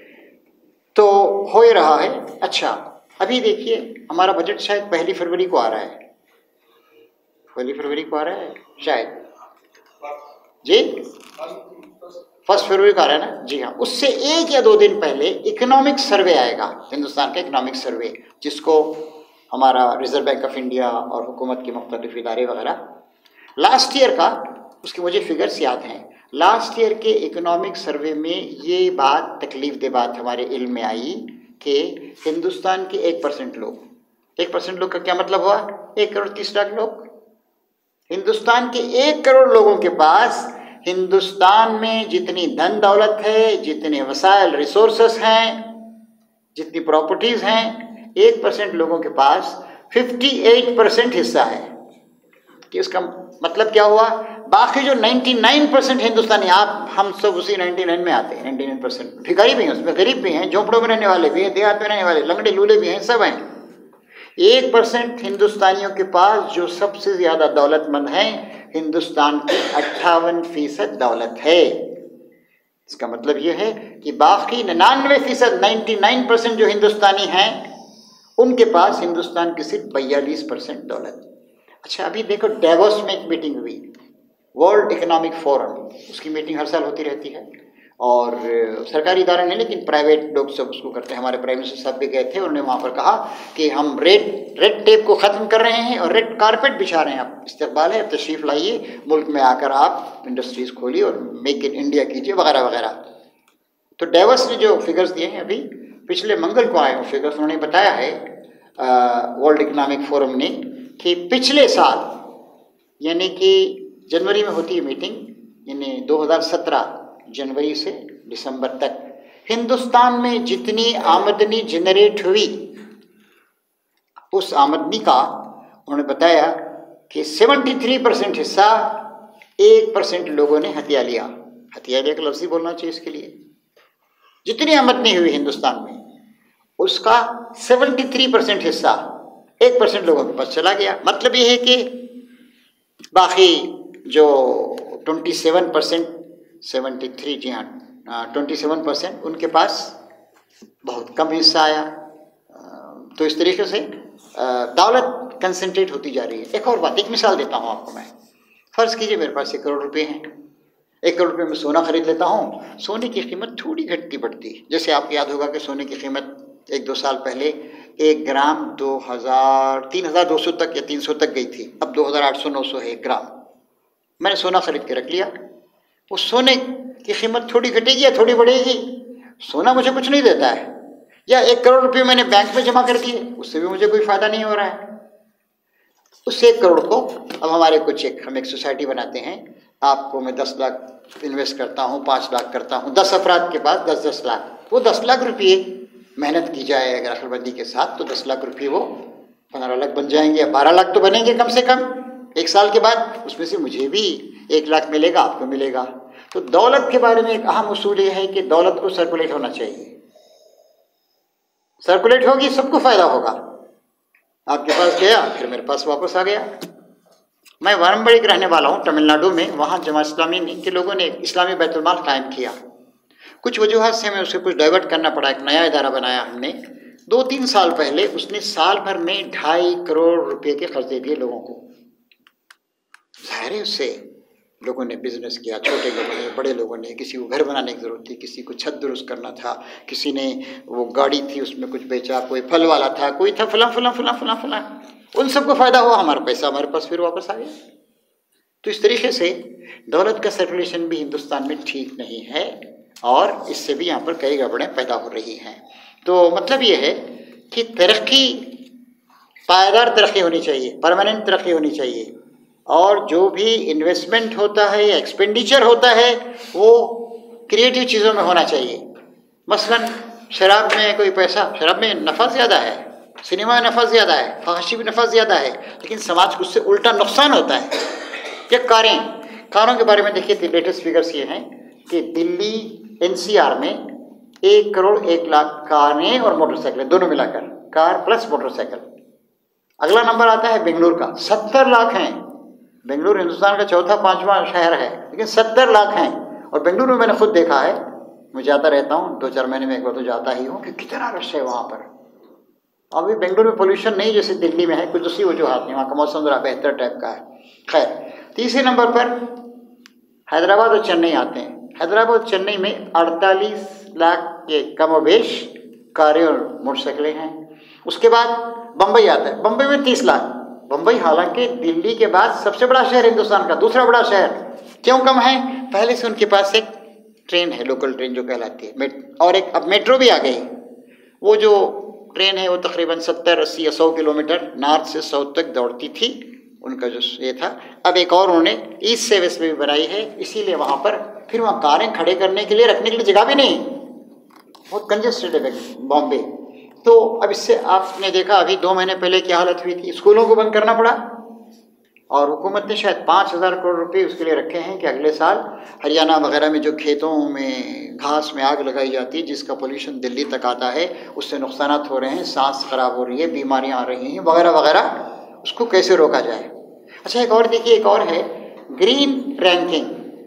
तो हो ही रहा है। अच्छा, अभी देखिए हमारा बजट शायद पहली फरवरी को आ रहा है, पहली फरवरी को आ रहा है शायद जी, फर्स्ट फरवरी को आ रहा है ना जी हाँ। उससे एक या दो दिन पहले इकोनॉमिक सर्वे आएगा, हिंदुस्तान का इकोनॉमिक सर्वे, जिसको हमारा रिजर्व बैंक ऑफ इंडिया और हुकूमत के मुख्तलिफ इदारे वगैरह लास्ट ईयर का, उसके मुझे फिगर्स याद हैं। लास्ट ईयर के इकोनॉमिक सर्वे में ये बात तकलीफ दे बात हमारे इल्म में आई कि हिंदुस्तान के एक परसेंट लोग, एक परसेंट लोग का क्या मतलब हुआ, एक करोड़ तीस लाख लोग, हिंदुस्तान के एक करोड़ लोगों के पास हिंदुस्तान में जितनी धन दौलत है, जितने वसाइल रिसोर्सेस हैं, जितनी प्रॉपर्टीज़ हैं, एक परसेंट लोगों के पास अट्ठावन परसेंट हिस्सा है। कि इसका मतलब क्या हुआ, बाकी जो निन्यानवे परसेंट हिंदुस्तानी, आप हम सब उसी निन्यानवे में आते हैं, निन्यानवे परसेंट भिखारी भी हैं, उसमें गरीब भी हैं, झोंपड़ों में रहने वाले भी हैं, देहात में रहने वाले लंगड़े लूले भी हैं, सब हैं। एक परसेंट हिंदुस्तानियों के पास जो सबसे ज़्यादा दौलतमंद हैं, हिंदुस्तान की अट्ठावन फीसद दौलत है। इसका मतलब ये है कि बाकी निन्यानवे फीसद नाइन्टी नाइन परसेंट जो हिंदुस्तानी हैं, उनके पास हिंदुस्तान की सिर्फ बयालीस परसेंट दौलत। अच्छा, अभी देखो डेवोस में एक मीटिंग हुई, वर्ल्ड इकोनॉमिक फोरम, उसकी मीटिंग हर साल होती रहती है और सरकारी इदारा नहीं लेकिन प्राइवेट लोग सब उसको करते हैं। हमारे प्राइम मिनिस्टर साहब भी गए थे, उन्होंने वहाँ पर कहा कि हम रेड रेड टेप को ख़त्म कर रहे हैं और रेड कारपेट बिछा रहे हैं, आप इस्तकबाल है, अब तशरीफ़ लाइए, मुल्क में आकर आप इंडस्ट्रीज़ खोलिए और मेक इन इंडिया कीजिए वगैरह वगैरह। तो डेवोस ने जो फिगर्स दिए हैं, अभी पिछले मंगल को आए वो फिगर्स, उन्होंने बताया है वर्ल्ड इकोनॉमिक फोरम ने कि पिछले साल यानी कि जनवरी में होती है मीटिंग, यानी दो हज़ार सत्रह जनवरी से दिसंबर तक हिंदुस्तान में जितनी आमदनी जनरेट हुई, उस आमदनी का उन्होंने बताया कि तिहत्तर परसेंट हिस्सा एक परसेंट लोगों ने हथिया लिया। हथिया लिया का लफ्ज़ ही बोलना चाहिए इसके लिए। जितनी आमदनी हुई हिंदुस्तान में उसका तिहत्तर परसेंट हिस्सा एक परसेंट लोगों के पास चला गया। मतलब ये है कि बाकी जो सत्ताईस परसेंट तिहत्तर जी हाँ सत्ताईस परसेंट उनके पास बहुत कम हिस्सा आया। तो इस तरीके से दौलत कंसंट्रेट होती जा रही है। एक और बात, एक मिसाल देता हूँ आपको मैं। फ़र्ज़ कीजिए मेरे पास एक करोड़ रुपए हैं, एक करोड़ रुपए में सोना खरीद लेता हूँ, सोने की कीमत थोड़ी घटती बढ़ती। जैसे आपको याद होगा कि सोने की कीमत एक दो साल पहले एक ग्राम दो हज़ार तीन हज़ार दो सौ तक या तीन सौ तक गई थी, अब दो हज़ार आठ सौ नौ सौ है एक ग्राम। मैंने सोना खरीद के रख लिया, वो सोने की कीमत थोड़ी घटेगी या थोड़ी बढ़ेगी, सोना मुझे कुछ नहीं देता है। या एक करोड़ रुपये मैंने बैंक में जमा कर दिए, उससे भी मुझे कोई फ़ायदा नहीं हो रहा है। उस एक करोड़ को अब हमारे कुछ एक हम एक सोसाइटी बनाते हैं, आपको मैं दस लाख इन्वेस्ट करता हूँ, पाँच लाख करता हूँ, दस अफराद के पास दस दस लाख, वो दस लाख रुपये मेहनत की जाए अगर अखलबंदी के साथ तो दस लाख रुपये वो पंद्रह लाख बन जाएंगे या बारह लाख तो बनेंगे कम से कम एक साल के बाद। उसमें से मुझे भी एक लाख मिलेगा, आपको मिलेगा। तो दौलत के बारे में एक अहम उसूल ये है कि दौलत को सर्कुलेट होना चाहिए। सर्कुलेट होगी सबको फ़ायदा होगा। आपके पास गया फिर मेरे पास वापस आ गया। मैं वारंबड़ी के रहने वाला हूँ तमिलनाडु में, वहाँ जमात इस्लामी के लोगों ने इस्लामी बैतुल माल कायम किया। कुछ वजूहत से हमें उसे कुछ डाइवर्ट करना पड़ा, एक नया इदारा बनाया हमने दो तीन साल पहले उसने साल भर में ढाई करोड़ रुपए के कर्ज दे दिए लोगों को। जाहिर है उससे लोगों ने बिजनेस किया, छोटे लोगों ने, बड़े लोगों ने, किसी को घर बनाने की ज़रूरत थी, किसी को छत दुरुस्त करना था, किसी ने वो गाड़ी थी उसमें कुछ बेचा, कोई फल वाला था, कोई था फला फला फला फला फला, उन सबको फ़ायदा हुआ, हमारा पैसा हमारे पास फिर वापस आ गया। तो इस तरीके से दौलत का सर्कुलेशन भी हिंदुस्तान में ठीक नहीं है और इससे भी यहाँ पर कई गड़बड़ें पैदा हो रही हैं। तो मतलब ये है कि तरक्की, पायदार तरक्की होनी चाहिए, परमानेंट तरक्की होनी चाहिए, और जो भी इन्वेस्टमेंट होता है या एक्सपेंडिचर होता है वो क्रिएटिव चीज़ों में होना चाहिए। मसलन शराब में कोई पैसा, शराब में नफ़ा ज़्यादा है, सिनेमा में नफ़ा ज़्यादा है, फहाशी में नफ़ा ज़्यादा है, लेकिन समाज को उससे उल्टा नुकसान होता है। या कारें, कारों के बारे में देखिए, लेटेस्ट फिगर्स ये हैं कि दिल्ली एनसीआर में एक करोड़ एक लाख कारें और मोटरसाइकिलें दोनों मिलाकर, कार प्लस मोटरसाइकिल। अगला नंबर आता है बेंगलुरु का, सत्तर लाख हैं। बेंगलुरु हिंदुस्तान का चौथा पांचवा शहर है, लेकिन सत्तर लाख हैं। और बेंगलुरु में मैंने खुद देखा है, मैं जाता रहता हूँ, दो चार महीने में एक बार तो जाता ही हूँ, कि कितना रश है वहाँ पर। अभी बेंगलुरु में पोल्यूशन नहीं जैसे दिल्ली में है, कुछ दूसरी वजूहत नहीं, वहाँ का मौसम ज़रा बेहतर टाइप का है। खैर, तीसरे नंबर पर हैदराबाद और चेन्नई आते हैं। हैदराबाद और चेन्नई में अड़तालीस लाख के कमोबेश कारें और मोटरसाइकिलें हैं। उसके बाद बम्बई आता है, बम्बई में तीस लाख। बम्बई हालांकि दिल्ली के बाद सबसे बड़ा शहर हिंदुस्तान का, दूसरा बड़ा शहर। क्यों कम है? पहले से उनके पास एक ट्रेन है, लोकल ट्रेन जो कहलाती है, और एक अब मेट्रो भी आ गई। वो जो ट्रेन है वो तकरीबन सत्तर अस्सी या सौ किलोमीटर नॉर्थ से साउथ तक दौड़ती थी, उनका जो ये था। अब एक और उन्होंने ईस्ट से वेस्ट में भी बनाई है, इसीलिए वहाँ पर फिर वहाँ कारें खड़े करने के लिए, रखने के लिए जगह भी नहीं, बहुत कंजेस्टेड है बॉम्बे। तो अब इससे आपने देखा अभी दो महीने पहले क्या हालत हुई थी, स्कूलों को बंद करना पड़ा, और हुकूमत ने शायद पाँच हज़ार करोड़ रुपए उसके लिए रखे हैं कि अगले साल हरियाणा वगैरह में जो खेतों में घास में आग लगाई जाती है, जिसका पोल्यूशन दिल्ली तक आता है, उससे नुकसान हो रहे हैं, सांस खराब हो रही है, बीमारियां आ रही हैं वगैरह वगैरह, उसको कैसे रोका जाए। अच्छा, एक और देखिए, एक और है ग्रीन रैंकिंग,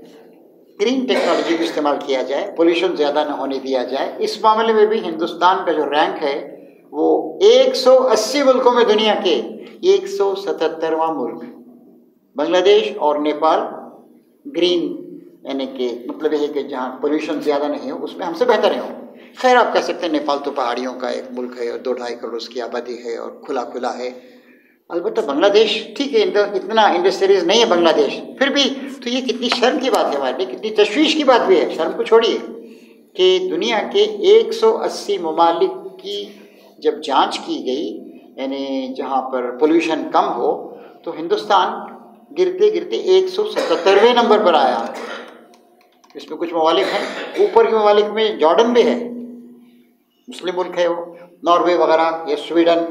ग्रीन टेक्नोलॉजी का इस्तेमाल किया जाए, पोल्यूशन ज़्यादा न होने दिया जाए। इस मामले में भी हिंदुस्तान का जो रैंक है वो एक सौ अस्सी मुल्कों में, दुनिया के एक सौ सतहत्तरवां मुल्क। बांग्लादेश और नेपाल ग्रीन, यानी कि मतलब यह है कि जहाँ पोल्यूशन ज़्यादा नहीं हो उसमें हमसे बेहतर है। हो खैर, आप कह सकते हैं नेपाल तो पहाड़ियों का एक मुल्क है और दो ढाई करोड़ उसकी आबादी है और खुला खुला है। अलबत्ता बांग्लादेश ठीक है, इतना इंडस्ट्रीज नहीं है बांग्लादेश, फिर भी तो ये कितनी शर्म की बात है हमारे लिए, कितनी तशवीश की बात भी है। शर्म को छोड़िए कि दुनिया के एक सौ अस्सी ममालिक की जब जांच की गई, यानी जहाँ पर पोल्यूशन कम हो, तो हिंदुस्तान गिरते गिरते एक सौ सतहत्तरवें नंबर पर आया। इसमें कुछ ममालिक हैं, ऊपर के ममालिक में जॉर्डन भी है, मुस्लिम मुल्क है वो, नॉर्वे वगैरह, या स्वीडन,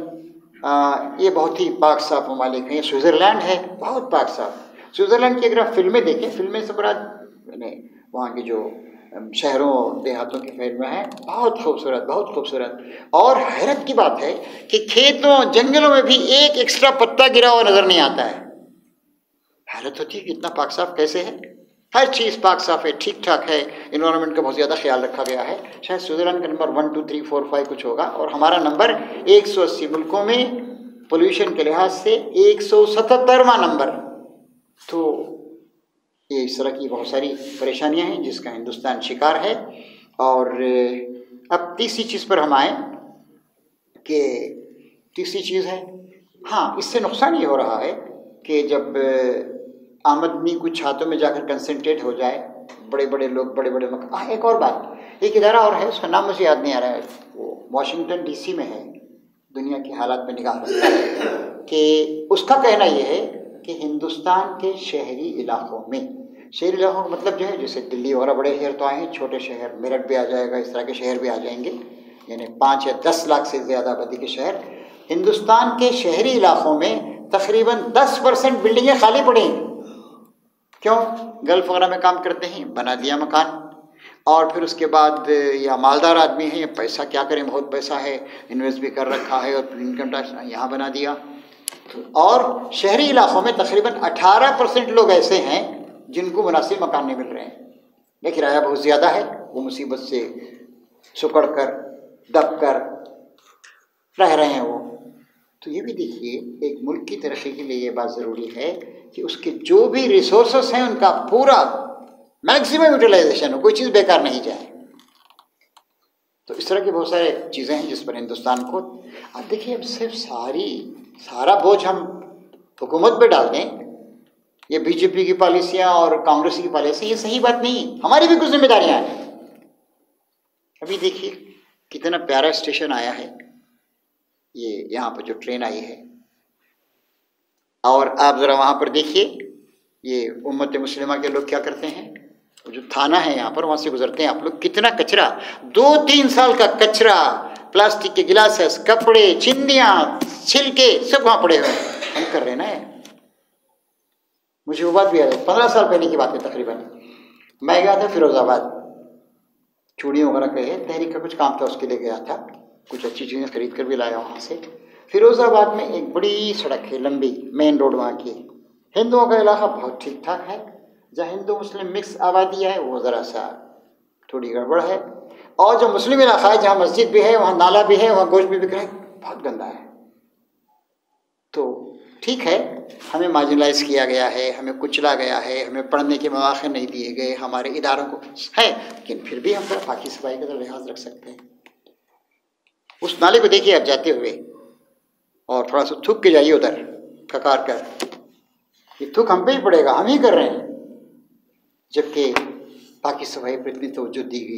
आ, ये बहुत ही पाक साफ ममालिक हैं। स्विट्ज़रलैंड है, बहुत पाक साफ। स्विट्ज़रलैंड की अगर आप फिल्में देखें, फिल्में से बड़ा वहाँ की जो शहरों देहातों की फिल्में हैं, बहुत खूबसूरत, बहुत खूबसूरत। और हैरत की बात है कि खेतों जंगलों में भी एक एक्स्ट्रा पत्ता गिरा हुआ नज़र नहीं आता है। हैरत होती है कि इतना पाक साफ कैसे है, हर चीज़ पाक साफ है, ठीक ठाक है, इन्वायरमेंट का बहुत ज़्यादा ख्याल रखा गया है। शायद स्विट्ज़रलैंड का number one two three four five कुछ होगा, और हमारा नंबर एक सौ अस्सी मुल्कों में पोल्यूशन के लिहाज से एक सौ सतहत्तरवां नंबर। तो ये इस तरह की बहुत सारी परेशानियां हैं जिसका हिंदुस्तान शिकार है। और अब तीसरी चीज़ पर हम आए कि तीसरी चीज़ है, हाँ, इससे नुकसान ये हो रहा है कि जब आमदनी कुछ छातों में जाकर कंसंट्रेट हो जाए, बड़े बड़े लोग, बड़े बड़े मकान। हाँ, एक और बात, एक इदारा और है, उसका नाम मुझे याद नहीं आ रहा है, वो वाशिंगटन डीसी में है, दुनिया के हालात में निगाह रखता है, कि उसका कहना ये है कि हिंदुस्तान के शहरी इलाकों में, शहरी इलाकों का मतलब जो है, जैसे दिल्ली वगैरह बड़े शहर तो आए हैं, छोटे शहर मेरठ भी आ जाएगा, इस तरह के शहर भी आ जाएंगे, यानी पाँच या दस लाख से ज़्यादा आबादी के शहर। हिंदुस्तान के शहरी इलाकों में तकरीबन दस परसेंट बिल्डिंगें खाली पड़ी हैं। क्यों? गल्फ वगैरह में काम करते हैं, बना दिया मकान, और फिर उसके बाद या मालदार आदमी है, पैसा क्या करें, बहुत पैसा है, इन्वेस्ट भी कर रखा है, और इनकम टैक्स यहाँ बना दिया। और शहरी इलाकों में तकरीबन अठारह परसेंट लोग ऐसे हैं जिनको मुनासिब मकान नहीं मिल रहे हैं, लेकिन किराया बहुत ज़्यादा है, वो मुसीबत से सुकड़ कर, दब कर रह रहे हैं वो। तो ये भी देखिए, एक मुल्क की तरक्की के लिए ये बात ज़रूरी है कि उसके जो भी रिसोर्सेस हैं उनका पूरा मैक्सिमम यूटिलाइजेशन हो, कोई चीज़ बेकार नहीं जाए। तो इस तरह की बहुत सारे चीज़ें हैं जिस पर हिंदुस्तान को, अब देखिए, अब सिर्फ सारी सारा बोझ हम हुकूमत पे डाल दें, ये बीजेपी की पॉलिसियाँ और कांग्रेस की पॉलिसी, ये सही बात नहीं। हमारी भी कुछ जिम्मेदारियाँ हैं। अभी देखिए कितना प्यारा स्टेशन आया है, ये यहाँ पर जो ट्रेन आई है, और आप ज़रा वहाँ पर देखिए ये उम्मत मुस्लिमा के लोग क्या करते हैं। जो थाना है यहाँ पर, वहाँ से गुजरते हैं आप लोग, कितना कचरा, दो तीन साल का कचरा, प्लास्टिक के गिलासेस, कपड़े, चिंदियाँ, छिलके सब वहाँ पड़े हुए हैं। हम कर रहे ना है। मुझे वो बात भी याद है, पंद्रह साल पहले की बात है तकरीबन। मैं गया था फिरोज़ाबाद, चूड़ियों वगैरह के तहरीक का कुछ काम था, उसके लिए गया था, कुछ अच्छी चीज़ें खरीद कर भी लाया वहाँ से। फिरोज़ाबाद में एक बड़ी सड़क है, लंबी मेन रोड वहाँ की। हिंदुओं का इलाका बहुत ठीक ठाक है, जहाँ हिंदू मुस्लिम मिक्स आबादी है वो ज़रा सा थोड़ी गड़बड़ है, और जो मुस्लिम इलाका है जहाँ मस्जिद भी है, वहाँ नाला भी है, वहाँ गोश्त भी बिक रहा है, बहुत गंदा है। तो ठीक है, हमें मार्जिनलाइज किया गया है, हमें कुचला गया है, हमें पढ़ने के मौके नहीं दिए गए, हमारे इदारों को है, लेकिन फिर भी हम थोड़ा पाकी सफाई का तो लिहाज रख सकते हैं। उस नाले को देखिए आप जाते हुए, और थोड़ा सा थूक के जाइए उधर ककार कर, ये थूक हम पे ही पड़ेगा, हम ही कर रहे हैं, जबकि पाकी सफाई पर इतनी तवज्जो दी गई।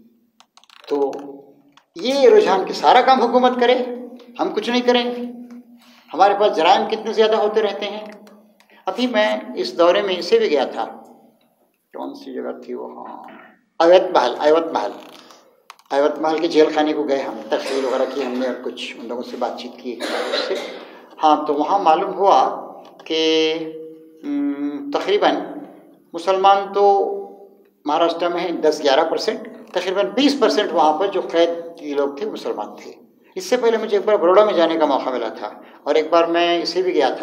तो ये रुझान के सारा काम हुकूमत करे, हम कुछ नहीं करें। हमारे पास जराइम कितने ज़्यादा होते रहते हैं। अभी मैं इस दौरे में इसे भी गया था, कौन सी जगह थी वो, हाँ, अवैध महल, अवैध महल अवैध महल के जेल खाने को गए हम, तस्वीर वगैरह की हमने, और कुछ उन लोगों से बातचीत की उससे। हाँ, तो वहाँ मालूम हुआ कि तकरीबन मुसलमान तो महाराष्ट्र में है दस ग्यारह परसेंट, तकरीबन बीस परसेंट वहाँ पर जो कैद के लोग थे मुसलमान थे। इससे पहले मुझे एक बार बड़ौदा में जाने का मौका मिला था, और एक बार मैं इसे भी गया था,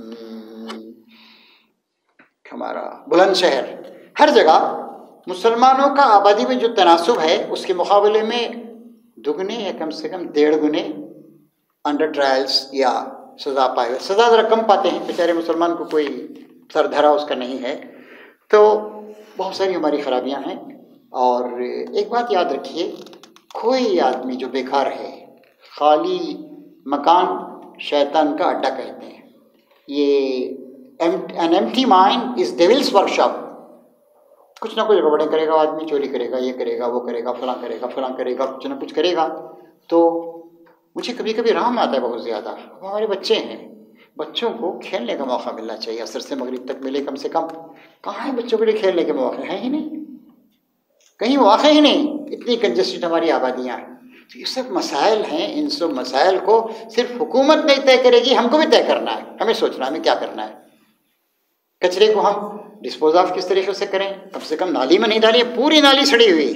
हमारा बुलंदशहर। हर जगह मुसलमानों का आबादी में जो तनासुब है उसके मुकाबले में दुगने या कम से कम डेढ़ गुने अंडर ट्रायल्स या सज़ा पाए हुए। सज़ा ज़रा कम पाते हैं बेचारे, मुसलमान को कोई सर धरा उसका नहीं है। तो बहुत सारी हमारी खराबियां हैं। और एक बात याद रखिए, कोई आदमी जो बेकार है, खाली मकान शैतान का अड्डा कहते हैं। ये an empty mind is devil's workshop. कुछ ना कुछ गड़बड़े करेगा आदमी, चोरी करेगा, ये करेगा, वो करेगा, फलां करेगा, फलां करेगा, कुछ ना कुछ करेगा। तो मुझे कभी कभी राम आता है बहुत ज़्यादा। अब हमारे बच्चे हैं, बच्चों को खेलने का मौका मिलना चाहिए, असर से मगरिब तक मिले कम से कम। कहाँ है बच्चों के लिए खेलने के मौके? हैं ही नहीं, कहीं मौके ही नहीं। इतनी कंजस्टेड हमारी आबादियाँ हैं। तो ये सब मसाइल हैं, इन सब मसाइल को सिर्फ हुकूमत नहीं तय करेगी, हमको भी तय करना है। हमें सोचना है हमें क्या करना है। कचरे को हम डिस्पोज ऑफ किस तरीके से करें, कम से कम नाली में नहीं डालिए, पूरी नाली सड़ी हुई।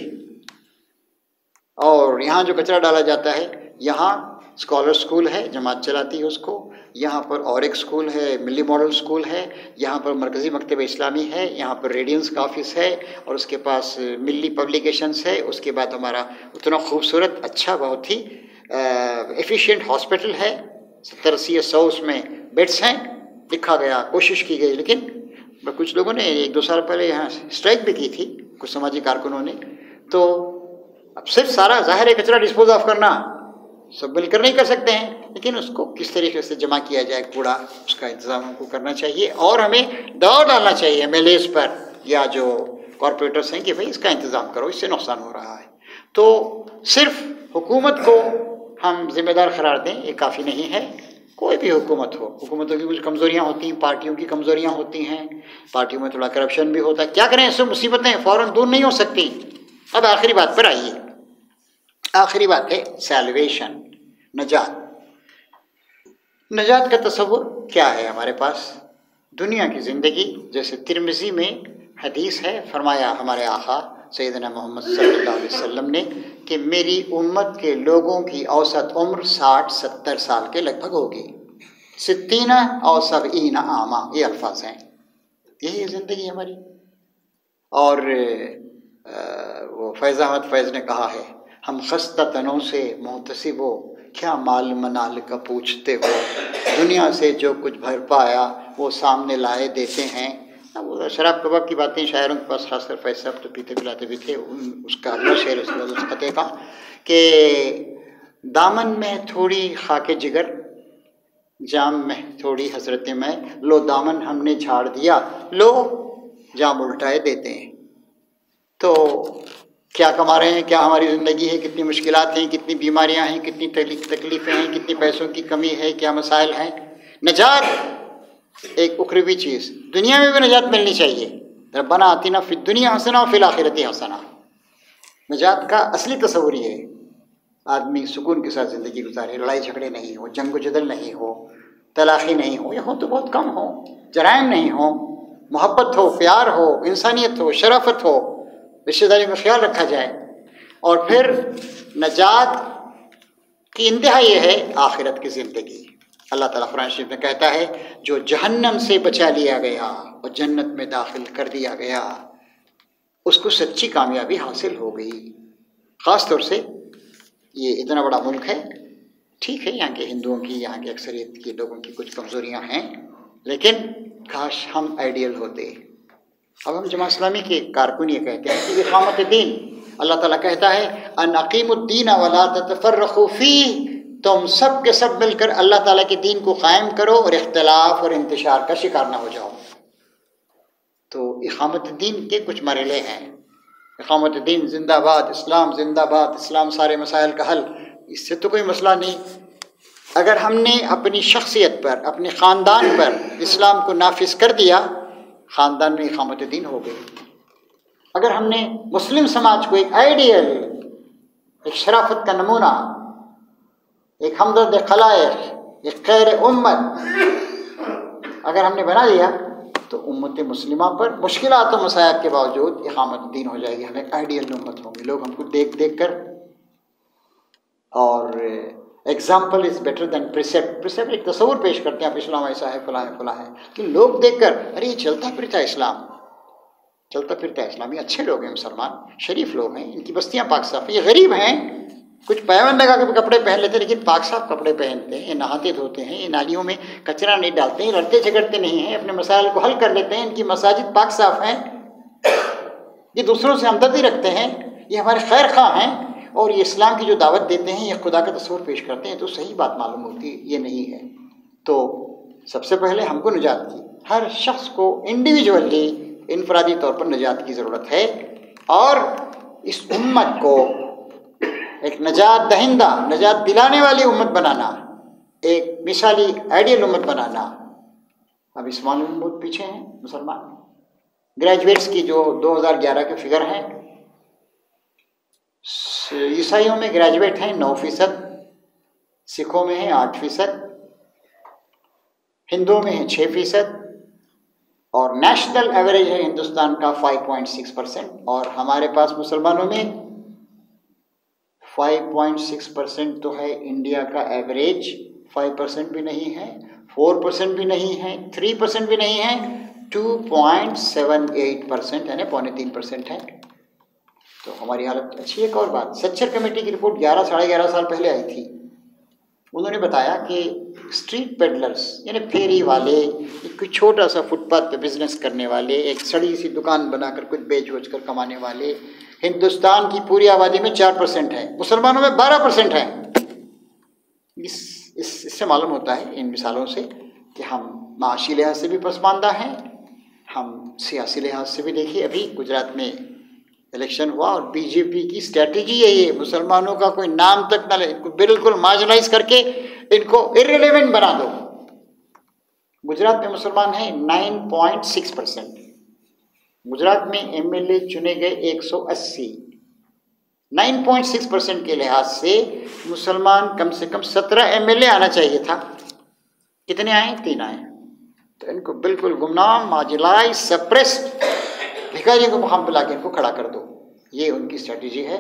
और यहाँ जो कचरा डाला जाता है, यहाँ स्कॉलर स्कूल है, जमात चलाती है उसको, यहाँ पर और एक स्कूल है, मिली मॉडल स्कूल है, यहाँ पर मरकज़ी मकतब इस्लामी है, यहाँ पर रेडियंस का ऑफिस है, और उसके पास मिली पब्लिकेशंस है। उसके बाद हमारा उतना खूबसूरत, अच्छा, बहुत ही एफिशिएंट हॉस्पिटल है। सत्तर अस्सी सौ उसमें बेड्स हैं, लिखा गया, कोशिश की गई। लेकिन कुछ लोगों ने एक दो साल पहले यहाँ स्ट्राइक भी की थी, कुछ समाजी कारकुनों ने। तो अब सिर्फ सारा ज़ाहिर है कचरा डिस्पोज ऑफ करना सब मिलकर नहीं कर सकते हैं, लेकिन उसको किस तरीके से जमा किया जाए कूड़ा, उसका इंतज़ाम हमको करना चाहिए। और हमें दबाव डालना चाहिए एम एल एज़ पर या जो कॉरपोरेटर्स हैं कि भाई इसका इंतज़ाम करो, इससे नुकसान हो रहा है। तो सिर्फ हुकूमत को हम जिम्मेदार करार दें ये काफ़ी नहीं है। कोई भी हुकूमत हो, हुकूमतों की कुछ कमज़ोरियाँ होती हैं, पार्टियों की कमज़ोरियाँ होती हैं, पार्टियों में थोड़ा करप्शन भी होता है। क्या करें, इससे मुसीबतें फ़ौरन दूर नहीं हो सकती। अब आखिरी बात पर आइए। आखिरी बात है सैल्वेशन, नजात। नजात का तस्वुर क्या है हमारे पास? दुनिया की ज़िंदगी, जैसे तिरमिज़ी में हदीस है, फरमाया हमारे आका सैयदना मोहम्मद सल्लल्लाहु अलैहि वसल्लम ने कि मेरी उम्मत के लोगों की औसत उम्र साठ सत्तर साल के लगभग होगी। सित्तीना और सबईना आमा, ये अल्फाज हैं। यही ज़िंदगी हमारी। और वो फैज़ अहमद फैज़ ने कहा है, हम खस्ता तनों से मुहतसिब व क्या माल मनाल का पूछते हो, दुनिया से जो कुछ भर पाया वो सामने लाए देते हैं। अब वो शराब कबाब की बातें शायरों के पास खासकर पैसा तो पीते पिलाते भी थे। उन उसका अगला शेर उस खते का कि दामन में थोड़ी खाके जिगर, जाम में थोड़ी हजरत में, लो दामन हमने झाड़ दिया, लो जाम उल्टाए देते हैं। तो क्या कमा रहे हैं, क्या हमारी ज़िंदगी है, कितनी मुश्किलात हैं, कितनी बीमारियां हैं, कितनी तकलीफ़ें हैं, कितनी पैसों की कमी है, क्या मसाइल हैं। नजात एक उखरवी चीज़, दुनिया में भी नजात मिलनी चाहिए। रब्बना आतिना फिद दुनिया हसना व फिल आखिरति हसना। नजात का असली तस्वुर ये है आदमी सुकून के साथ ज़िंदगी गुजारे, लड़ाई झगड़े नहीं हो, जंग जदल नहीं हो, तलाक़ी नहीं हो, या हो तो बहुत कम हो, जराइम नहीं हो, मोहब्बत हो, प्यार हो, इंसानियत हो, शराफत हो, रिश्तेदारी में ख्याल रखा जाए। और फिर नजात की इंतहा ये है आखिरत की ज़िंदगी। अल्लाह ताला कुरान शरीफ में कहता है जो जहन्नम से बचा लिया गया और जन्नत में दाखिल कर दिया गया उसको सच्ची कामयाबी हासिल हो गई। ख़ास तौर से ये इतना बड़ा मुल्क है, ठीक है यहाँ के हिंदुओं की, यहाँ के अक्सरियत के लोगों की कुछ कमज़ोरियाँ हैं, लेकिन काश हम आइडियल होते। अब हम जमात इस्लामी के कारकुन ये कहते हैं कि इक़ामत दीन, अल्लाह ताला कहता है अन अक़ीमुद्दीन वला ततफ़र्रक़ू फ़ीह, तुम सब के सब मिलकर अल्लाह ताला के दीन को कायम करो और इख्तिलाफ और इंतशार का शिकार ना हो जाओ। तो इक़ामत दीन के कुछ मरहले हैं। इक़ामत दीन जिंदाबाद, इस्लाम जिंदाबाद, इस्लाम सारे मसाइल का हल, इससे तो कोई मसला नहीं। अगर हमने अपनी शख्सियत पर, अपने ख़ानदान पर इस्लाम को नाफिज कर दिया, ख़ानदान में इक़ामत दीन हो गई। अगर हमने मुस्लिम समाज को एक आइडियल, एक शराफत का नमूना, एक हमदर्द खलाइक, एक खैर उम्मत अगर हमने बना लिया तो उम्मत मुस्लिमा पर मुश्किलात और मसायब के बावजूद इक़ामत दीन हो जाएगी। हमें आइडियल उम्मत होंगे, लोग हमको देख देख कर, और example is better than precept. Precept एक तस्वुर पेश करते हैं, आप इस्लाम ऐसा है, फलां है, फलां है, कि लोग देख कर अरे ये चलता फिरता इस्लाम, चलता फिरता इस्लाम, ये अच्छे लोग हैं, मुसलमान शरीफ लोग हैं, इनकी बस्तियाँ पाक साफ हैं, ये गरीब हैं, कुछ पैबंद लगा के कपड़े पहन लेते हैं लेकिन पाक साफ कपड़े पहनते हैं, ये नहाते धोते हैं, ये नालियों में कचरा नहीं डालते हैं, लड़ते झगड़ते नहीं हैं, अपने मसाइल को हल कर लेते हैं, इनकी मसाजिद पाक साफ हैं, ये दूसरों से हमदर्दी रखते हैं, ये हमारे खैर खां हैं, और ये इस्लाम की जो दावत देते हैं, ये खुदा का तस्वीर पेश करते हैं, तो सही बात मालूम होती है ये नहीं है। तो सबसे पहले हमको निजात की, हर शख्स को इंडिविजुअली इनफरादी तौर पर निजात की ज़रूरत है, और इस उम्मत को एक नजात दहिंदा, नजात दिलाने वाली उम्मत बनाना, एक मिसाली आइडियल उम्मत बनाना। अब इस मामले में बहुत पीछे हैं मुसलमान। ग्रेजुएट्स की जो दो हज़ार ग्यारह के फिगर हैं, ईसाइयों में ग्रेजुएट हैं नौ फीसद, सिखों में हैं आठ फीसद, हिंदुओं में हैं छः फीसद, और नेशनल एवरेज है हिंदुस्तान का फाइव पॉइंट सिक्स परसेंट, और हमारे पास मुसलमानों में फाइव पॉइंट सिक्स परसेंट तो है इंडिया का एवरेज, फाइव परसेंट भी नहीं है, फोर परसेंट भी नहीं है, थ्री परसेंट भी नहीं है, two point seven eight percent यानी पौने तीन परसेंट है। तो हमारी हालत अच्छी है। एक और बात, सच्चर कमेटी की रिपोर्ट ग्यारह साढ़े ग्यारह साल पहले आई थी, उन्होंने बताया कि स्ट्रीट पेडलर्स यानी फेरी वाले, एक छोटा सा फुटपाथ पे बिजनेस करने वाले, एक सड़ी सी दुकान बनाकर कुछ बेच बेच कर कमाने वाले हिंदुस्तान की पूरी आबादी में चार परसेंट है, मुसलमानों में बारह परसेंट है। इस इस इससे मालूम होता है इन मिसालों से कि हम माशी लिहाज से भी पसमानदा हैं, हम सियासी लिहाज से भी। देखिए अभी गुजरात में इलेक्शन हुआ और बीजेपी की स्ट्रैटेजी है ये, मुसलमानों का कोई नाम तक ना ले, इनको बिल्कुल मार्जिनाइज करके इनको इररिलेवेंट बना दो। गुजरात में मुसलमान हैं nine point six percent, Gujarat में एमएलए चुने गए एक सौ अस्सी, नाइन पॉइंट सिक्स परसेंट के लिहाज से मुसलमान कम से कम सत्रह एमएलए आना चाहिए था। कितने आए? तीन आए। तो इनको बिल्कुल गुमनाम, मार्जिनाइज, सप्रेस्ड, भिखारियों को मुकाम पर लाके इनको खड़ा कर दो, ये उनकी स्ट्रेटजी है।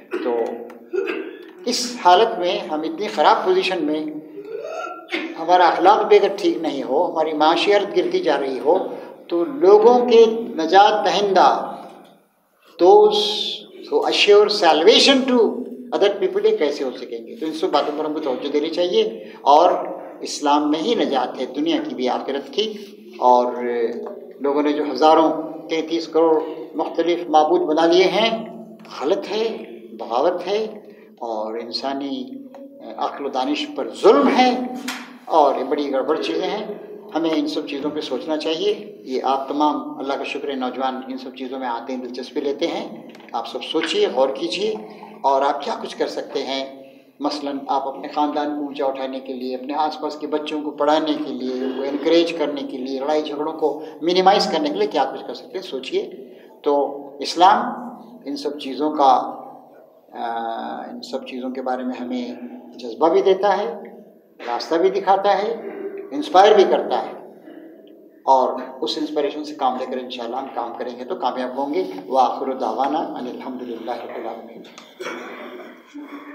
तो इस हालत में हम इतनी ख़राब पोजीशन में, हमारा अखलाक भी अगर ठीक नहीं हो, हमारी माशियत गिरती जा रही हो, तो लोगों के नजात दहिंदा, those who assure salvation to other people ये कैसे हो सकेंगे? तो इन सब बातों पर हमको तवज्जो देनी चाहिए। और इस्लाम में ही नजात है, दुनिया की भी आखिरत की। और लोगों ने जो हज़ारों तैंतीस करोड़ मुख्तलिफ माबूद बना लिए हैं, गलत है, बगावत है और इंसानी अक्ल व दानिश पर जुल्म है और ये बड़ी गड़बड़ चीज़ें हैं। हमें इन सब चीज़ों पे सोचना चाहिए। ये आप तमाम, अल्लाह का शुक्र है, नौजवान इन सब चीज़ों में आते हैं, दिलचस्पी लेते हैं। आप सब सोचिए, गौर कीजिए और आप क्या कुछ कर सकते हैं। मसलन आप अपने ख़ानदान को ऊंचा उठाने के लिए, अपने आसपास के बच्चों को पढ़ाने के लिए, उनको इनकरेज करने के लिए, लड़ाई झगड़ों को मिनिमाइज़ करने के लिए क्या कुछ कर सकते हैं, सोचिए। तो इस्लाम इन सब चीज़ों का आ, इन सब चीज़ों के बारे में हमें जज्बा भी देता है, रास्ता भी दिखाता है, इंस्पायर भी करता है। और उस इंस्पिरेशन से काम लेकर इंशाअल्लाह हम काम करेंगे तो कामयाब होंगे। व आखिर दावाना अनिल हम्दुलिल्लाहि रब्बिल आलमीन।